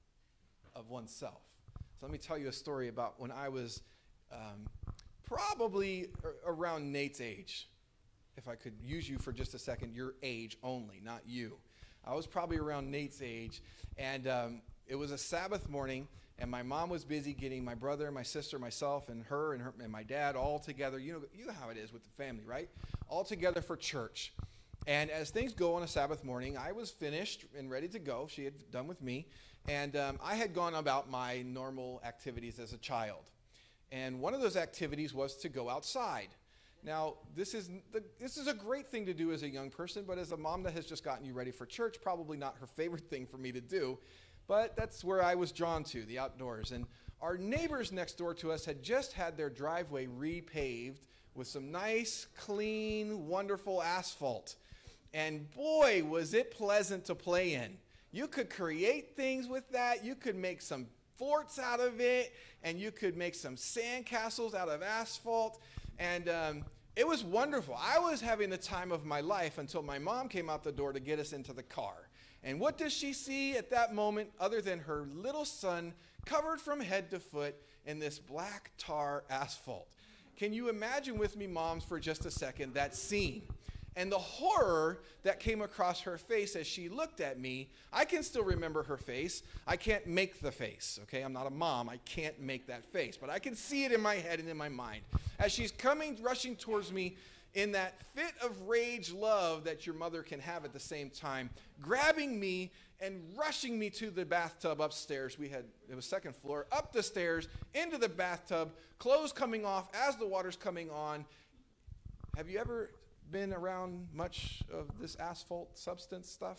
of oneself. So let me tell you a story about when I was um, probably around Nate's age. If I could use you for just a second, your age only, not you. I was probably around Nate's age, and um, it was a Sabbath morning, and my mom was busy getting my brother, my sister, myself, and her and, her, and my dad all together. You know, you know how it is with the family, right? All together for church. And as things go on a Sabbath morning, I was finished and ready to go. She had done with me. And um, I had gone about my normal activities as a child. And one of those activities was to go outside. Now, this is, the, this is a great thing to do as a young person, but as a mom that has just gotten you ready for church, probably not her favorite thing for me to do. But that's where I was drawn to, the outdoors. And our neighbors next door to us had just had their driveway repaved with some nice, clean, wonderful asphalt. And boy, was it pleasant to play in. You could create things with that. You could make some forts out of it, and you could make some sandcastles out of asphalt. And um, it was wonderful. I was having the time of my life until my mom came out the door to get us into the car. And what does she see at that moment other than her little son covered from head to foot in this black tar asphalt? Can you imagine with me, moms, for just a second, that scene? And the horror that came across her face as she looked at me. I can still remember her face. I can't make the face, okay? I'm not a mom. I can't make that face. But I can see it in my head and in my mind. As she's coming, rushing towards me, in that fit of rage love that your mother can have at the same time, grabbing me and rushing me to the bathtub upstairs. We had, it was second floor, up the stairs, into the bathtub, clothes coming off as the water's coming on. Have you ever been around much of this asphalt substance stuff?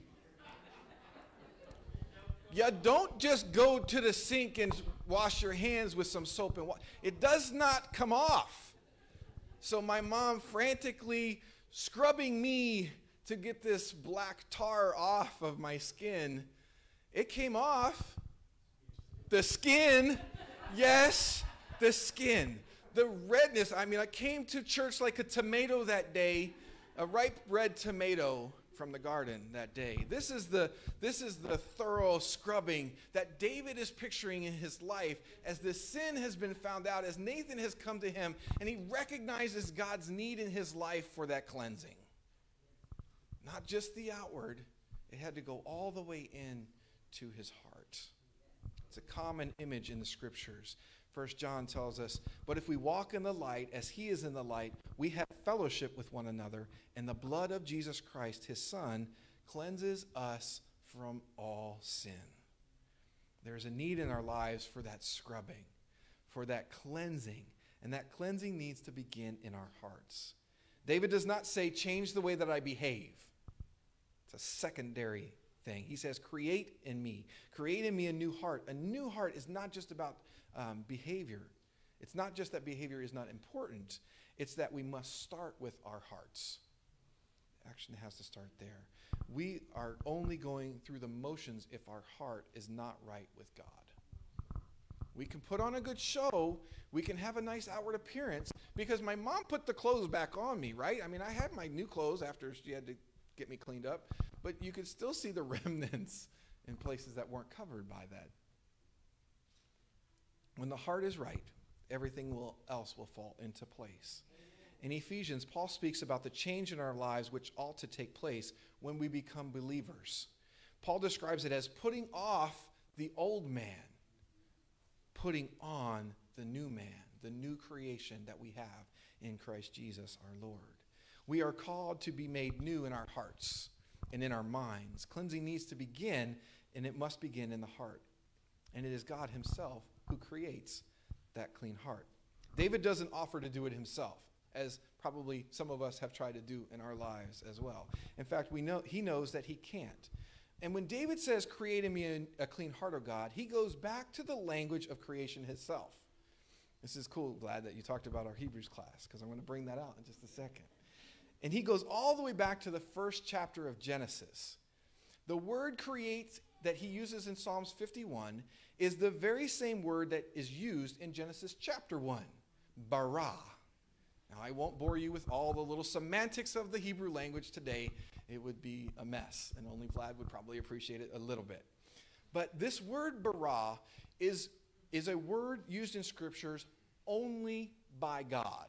Yeah, don't just go to the sink and wash your hands with some soap and water. It does not come off. So my mom frantically scrubbing me to get this black tar off of my skin. It came off. The skin, yes, the skin. The redness, I mean, I came to church like a tomato that day, a ripe red tomato from the garden that day. This is the, this is the thorough scrubbing that David is picturing in his life as the sin has been found out, as Nathan has come to him, and he recognizes God's need in his life for that cleansing. Not just the outward, it had to go all the way in to his heart. It's a common image in the scriptures. First John tells us, but if we walk in the light as he is in the light, we have fellowship with one another, and the blood of Jesus Christ, his Son, cleanses us from all sin. There's a need in our lives for that scrubbing, for that cleansing, And that cleansing needs to begin in our hearts. David does not say, change the way that I behave. It's a secondary thing. He says, create in me. Create in me a new heart. A new heart is not just about um, behavior. It's not just that behavior is not important. It's that we must start with our hearts. Action has to start there. We are only going through the motions if our heart is not right with God. We can put on a good show. We can have a nice outward appearance because my mom put the clothes back on me, right? I mean, I had my new clothes after she had to get me cleaned up, but you could still see the remnants in places that weren't covered by that. When the heart is right, everything will, else will fall into place. In Ephesians, Paul speaks about the change in our lives which ought to take place when we become believers. Paul describes it as putting off the old man, putting on the new man, the new creation that we have in Christ Jesus our Lord. We are called to be made new in our hearts and in our minds. Cleansing needs to begin, and it must begin in the heart. And it is God himself who creates that clean heart. David doesn't offer to do it himself, as probably some of us have tried to do in our lives as well. In fact, we know he knows that he can't. And when David says, create in me a, a clean heart, O God, he goes back to the language of creation itself. This is cool, glad that you talked about our Hebrews class, because I'm going to bring that out in just a second. And he goes all the way back to the first chapter of Genesis. The word create that he uses in Psalms fifty-one is the very same word that is used in Genesis chapter one, bara. Now, I won't bore you with all the little semantics of the Hebrew language today. It would be a mess, and only Vlad would probably appreciate it a little bit. But this word bara is, is a word used in scriptures only by God.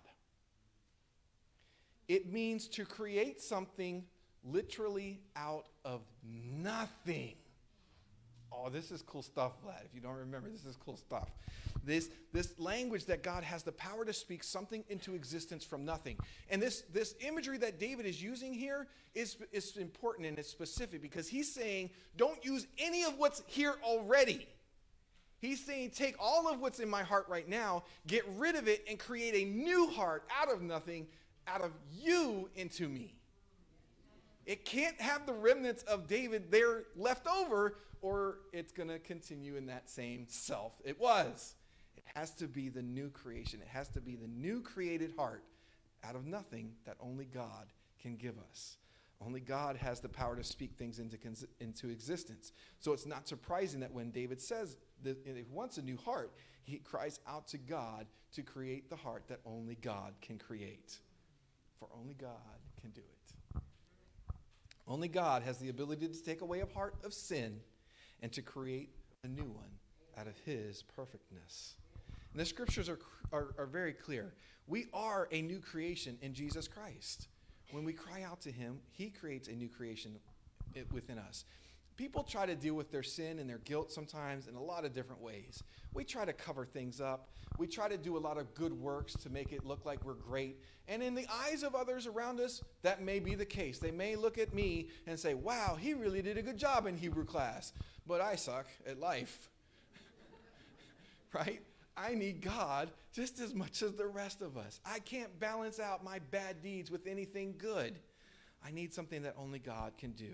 It means to create something literally out of nothing. Oh, this is cool stuff, Vlad. If you don't remember, this is cool stuff. This, this language that God has the power to speak something into existence from nothing. And this, this imagery that David is using here is, is important and it's specific because he's saying, don't use any of what's here already. He's saying, take all of what's in my heart right now, get rid of it, and create a new heart out of nothing, out of you into me. It can't have the remnants of David there left over, or it's going to continue in that same self it was. It has to be the new creation. It has to be the new created heart out of nothing that only God can give us. Only God has the power to speak things into, into existence. So it's not surprising that when David says that he wants a new heart, he cries out to God to create the heart that only God can create. For only God can do it. Only God has the ability to take away a heart of sin and to create a new one out of his perfectness. And the scriptures are, are, are very clear. We are a new creation in Jesus Christ. When we cry out to him, he creates a new creation within us. People try to deal with their sin and their guilt sometimes in a lot of different ways. We try to cover things up. We try to do a lot of good works to make it look like we're great. And in the eyes of others around us, that may be the case. They may look at me and say, wow, he really did a good job in Hebrew class, but I suck at life. Right? I need God just as much as the rest of us. I can't balance out my bad deeds with anything good. I need something that only God can do.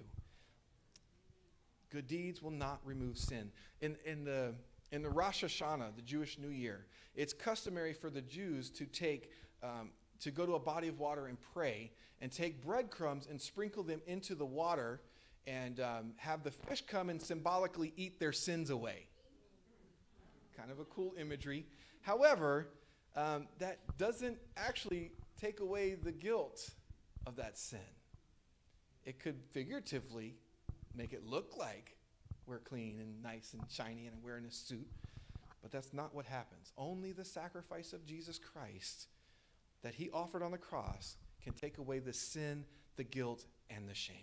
Good deeds will not remove sin. In, in, the, in the Rosh Hashanah, the Jewish New Year, it's customary for the Jews to take, um, to go to a body of water and pray, and take breadcrumbs and sprinkle them into the water, and um, have the fish come and symbolically eat their sins away. Kind of a cool imagery. However, um, that doesn't actually take away the guilt of that sin. It could figuratively make it look like we're clean and nice and shiny and wearing a suit, but that's not what happens. Only the sacrifice of Jesus Christ that he offered on the cross can take away the sin, the guilt, and the shame.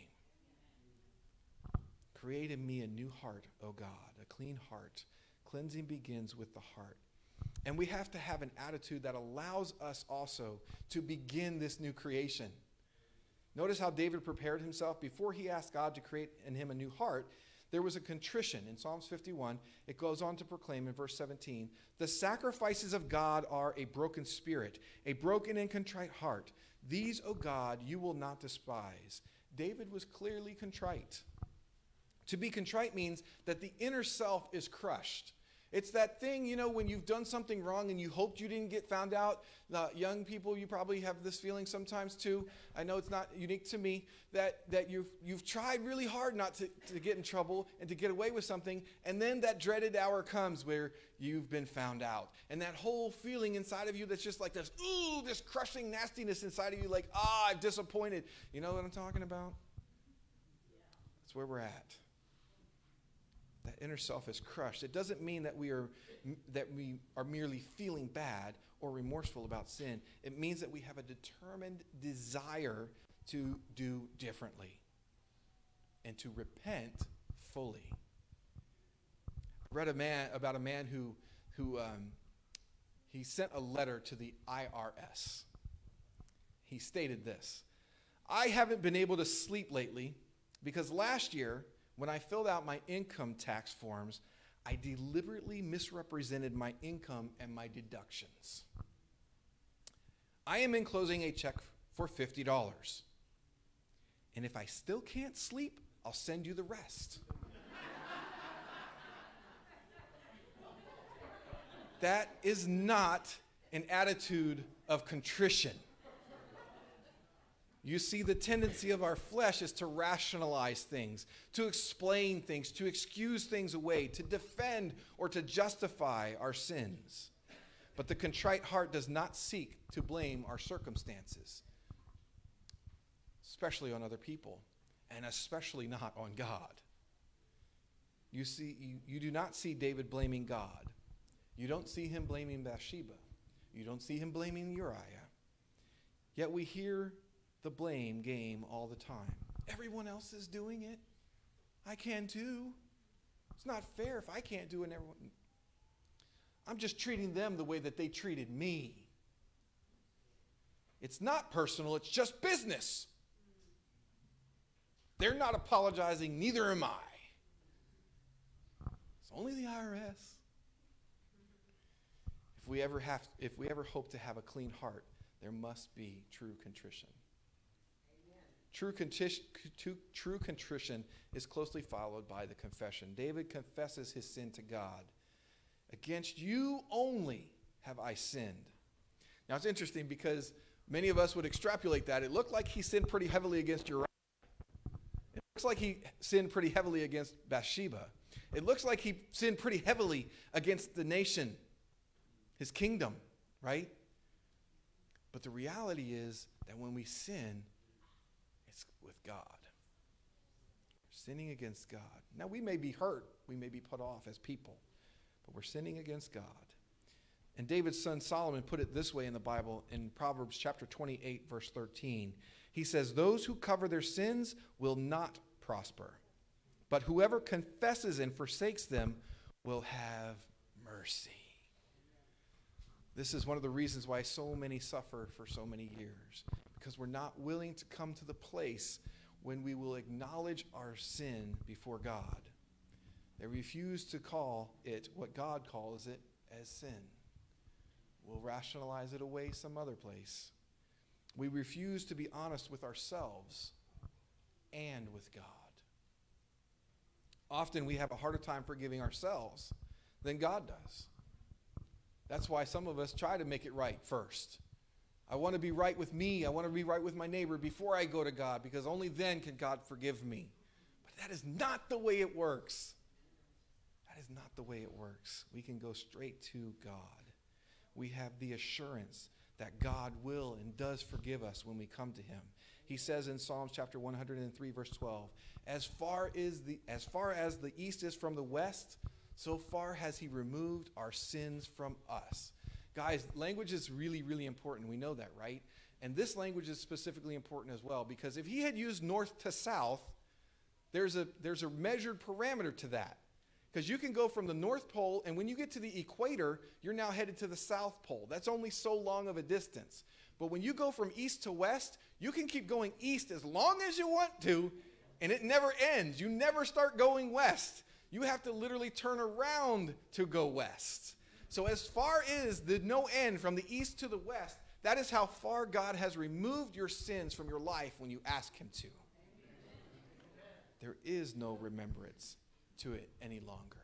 Create in me a new heart, O God, a clean heart. Cleansing begins with the heart. And we have to have an attitude that allows us also to begin this new creation. Notice how David prepared himself before he asked God to create in him a new heart. there was a contrition. In Psalms fifty-one, it goes on to proclaim in verse seventeen, the sacrifices of God are a broken spirit, a broken and contrite heart. These, O God, you will not despise. David was clearly contrite. To be contrite means that the inner self is crushed. It's that thing, you know, when you've done something wrong and you hoped you didn't get found out. Uh, young people, you probably have this feeling sometimes too. I know it's not unique to me, that, that you've, you've tried really hard not to, to get in trouble and to get away with something, and then that dreaded hour comes where you've been found out. And that whole feeling inside of you that's just like this, ooh, this crushing nastiness inside of you, like, ah, I'm disappointed. You know what I'm talking about? That's where we're at. That inner self is crushed. It doesn't mean that we are that we are merely feeling bad or remorseful about sin. It means that we have a determined desire to do differently and to repent fully. I read a man about a man who who um, he sent a letter to the I R S. He stated this: I haven't been able to sleep lately because last year, when I filled out my income tax forms, I deliberately misrepresented my income and my deductions. I am enclosing a check for fifty dollars. And if I still can't sleep, I'll send you the rest. That is not an attitude of contrition. You see, the tendency of our flesh is to rationalize things, to explain things, to excuse things away, to defend or to justify our sins. But the contrite heart does not seek to blame our circumstances, especially on other people, and especially not on God. You see, you, you do not see David blaming God. You don't see him blaming Bathsheba. You don't see him blaming Uriah. Yet we hear the blame game all the time. Everyone else is doing it. I can too. It's not fair if I can't do it and everyone. I'm just treating them the way that they treated me. It's not personal, it's just business. They're not apologizing, neither am I. It's only the I R S. If we ever have if we ever hope to have a clean heart, there must be true contrition. True, contrition, true contrition is closely followed by the confession. David confesses his sin to God. Against you only have I sinned. Now it's interesting because many of us would extrapolate that. It looked like he sinned pretty heavily against Uriah. It looks like he sinned pretty heavily against Bathsheba. It looks like he sinned pretty heavily against the nation, his kingdom, right? But the reality is that when we sin, it's with God. We're sinning against God. Now, we may be hurt. We may be put off as people. But we're sinning against God. And David's son Solomon put it this way in the Bible in Proverbs chapter twenty-eight, verse thirteen. He says, those who cover their sins will not prosper. But whoever confesses and forsakes them will have mercy. This is one of the reasons why so many suffer for so many years. Because we're not willing to come to the place when we will acknowledge our sin before God. They refuse to call it what God calls it as sin. We'll rationalize it away some other place. We refuse to be honest with ourselves and with God. Often we have a harder time forgiving ourselves than God does. That's why some of us try to make it right first. I want to be right with me. I want to be right with my neighbor before I go to God, because only then can God forgive me. But that is not the way it works. That is not the way it works. We can go straight to God. We have the assurance that God will and does forgive us when we come to him. He says in Psalms chapter one hundred three, verse twelve, as far as the, as far as the east is from the west, so far has he removed our sins from us. Guys, language is really, really important. We know that, right? And this language is specifically important as well, because if he had used north to south, there's a, there's a measured parameter to that. Because you can go from the North Pole, and when you get to the equator, you're now headed to the South Pole. That's only so long of a distance. But when you go from east to west, you can keep going east as long as you want to, And it never ends. You never start going west. You have to literally turn around to go west. So as far as the no end from the east to the west, that is how far God has removed your sins from your life when you ask him to. There is no remembrance to it any longer.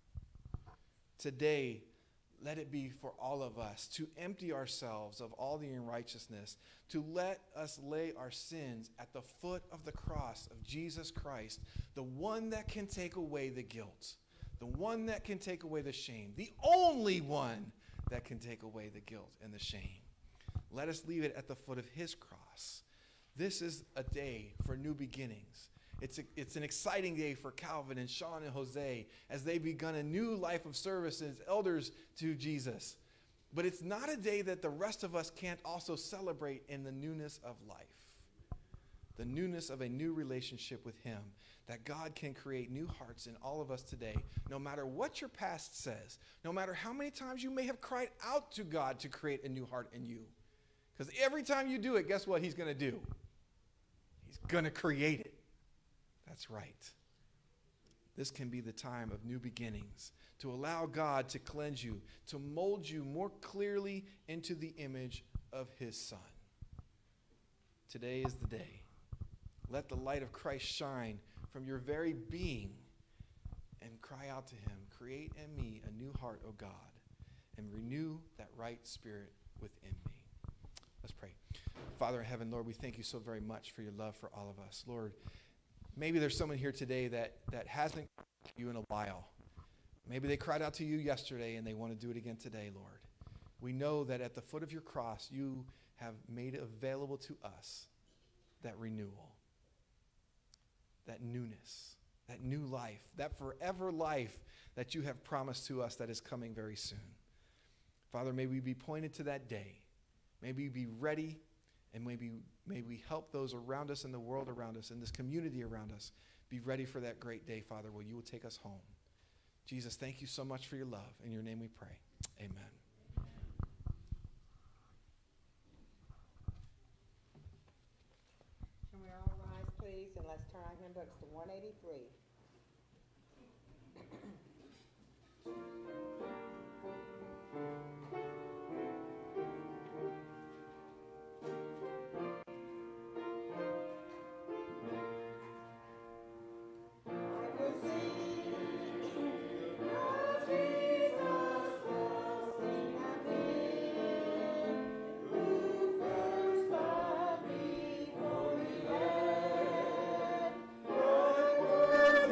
Today, let it be for all of us to empty ourselves of all the unrighteousness, to let us lay our sins at the foot of the cross of Jesus Christ, the one that can take away the guilt, the one that can take away the shame, the only one that can take away the guilt and the shame. Let us leave it at the foot of his cross. This is a day for new beginnings. It's, a, it's an exciting day for Calvin and Sean and Jose as they've begun a new life of service as elders to Jesus. But it's not a day that the rest of us can't also celebrate in the newness of life. The newness of a new relationship with him. That God can create new hearts in all of us today, no matter what your past says, no matter how many times you may have cried out to God to create a new heart in you. Because every time you do it, guess what he's going to do? He's going to create it. That's right. This can be the time of new beginnings, to allow God to cleanse you, to mold you more clearly into the image of his Son. Today is the day. Let the light of Christ shine from your very being and cry out to him, create in me a new heart, O God, and renew that right spirit within me. Let's pray. Father in heaven, Lord, we thank you so very much for your love for all of us. Lord, maybe there's someone here today that, that hasn't cried to you in a while. Maybe they cried out to you yesterday and they want to do it again today, Lord. We know that at the foot of your cross, you have made available to us that renewal, that newness, that new life, that forever life that you have promised to us that is coming very soon. Father, may we be pointed to that day. May we be ready, and may we, may we help those around us in the world around us, in this community around us, be ready for that great day, Father, where you will take us home. Jesus, thank you so much for your love. In your name we pray. Amen. Can we all rise, please, and let's turn our hymn books to one eighty-three. Words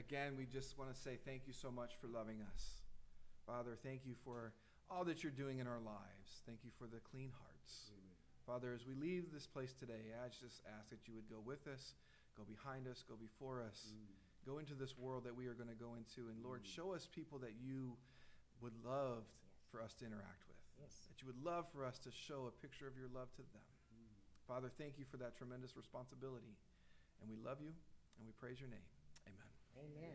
again, we just want to say thank you so much for loving us. Father, thank you for all that you're doing in our lives. Thank you for the clean hearts. Amen. Father, as we leave this place today, I just ask that you would go with us, go behind us, go before us, Mm. go into this world that we are going to go into. And Lord, Mm. show us people that you would love for us to interact with, Yes. that you would love for us to show a picture of your love to them. Mm. Father, thank you for that tremendous responsibility. And we love you and we praise your name. Amen. Amen.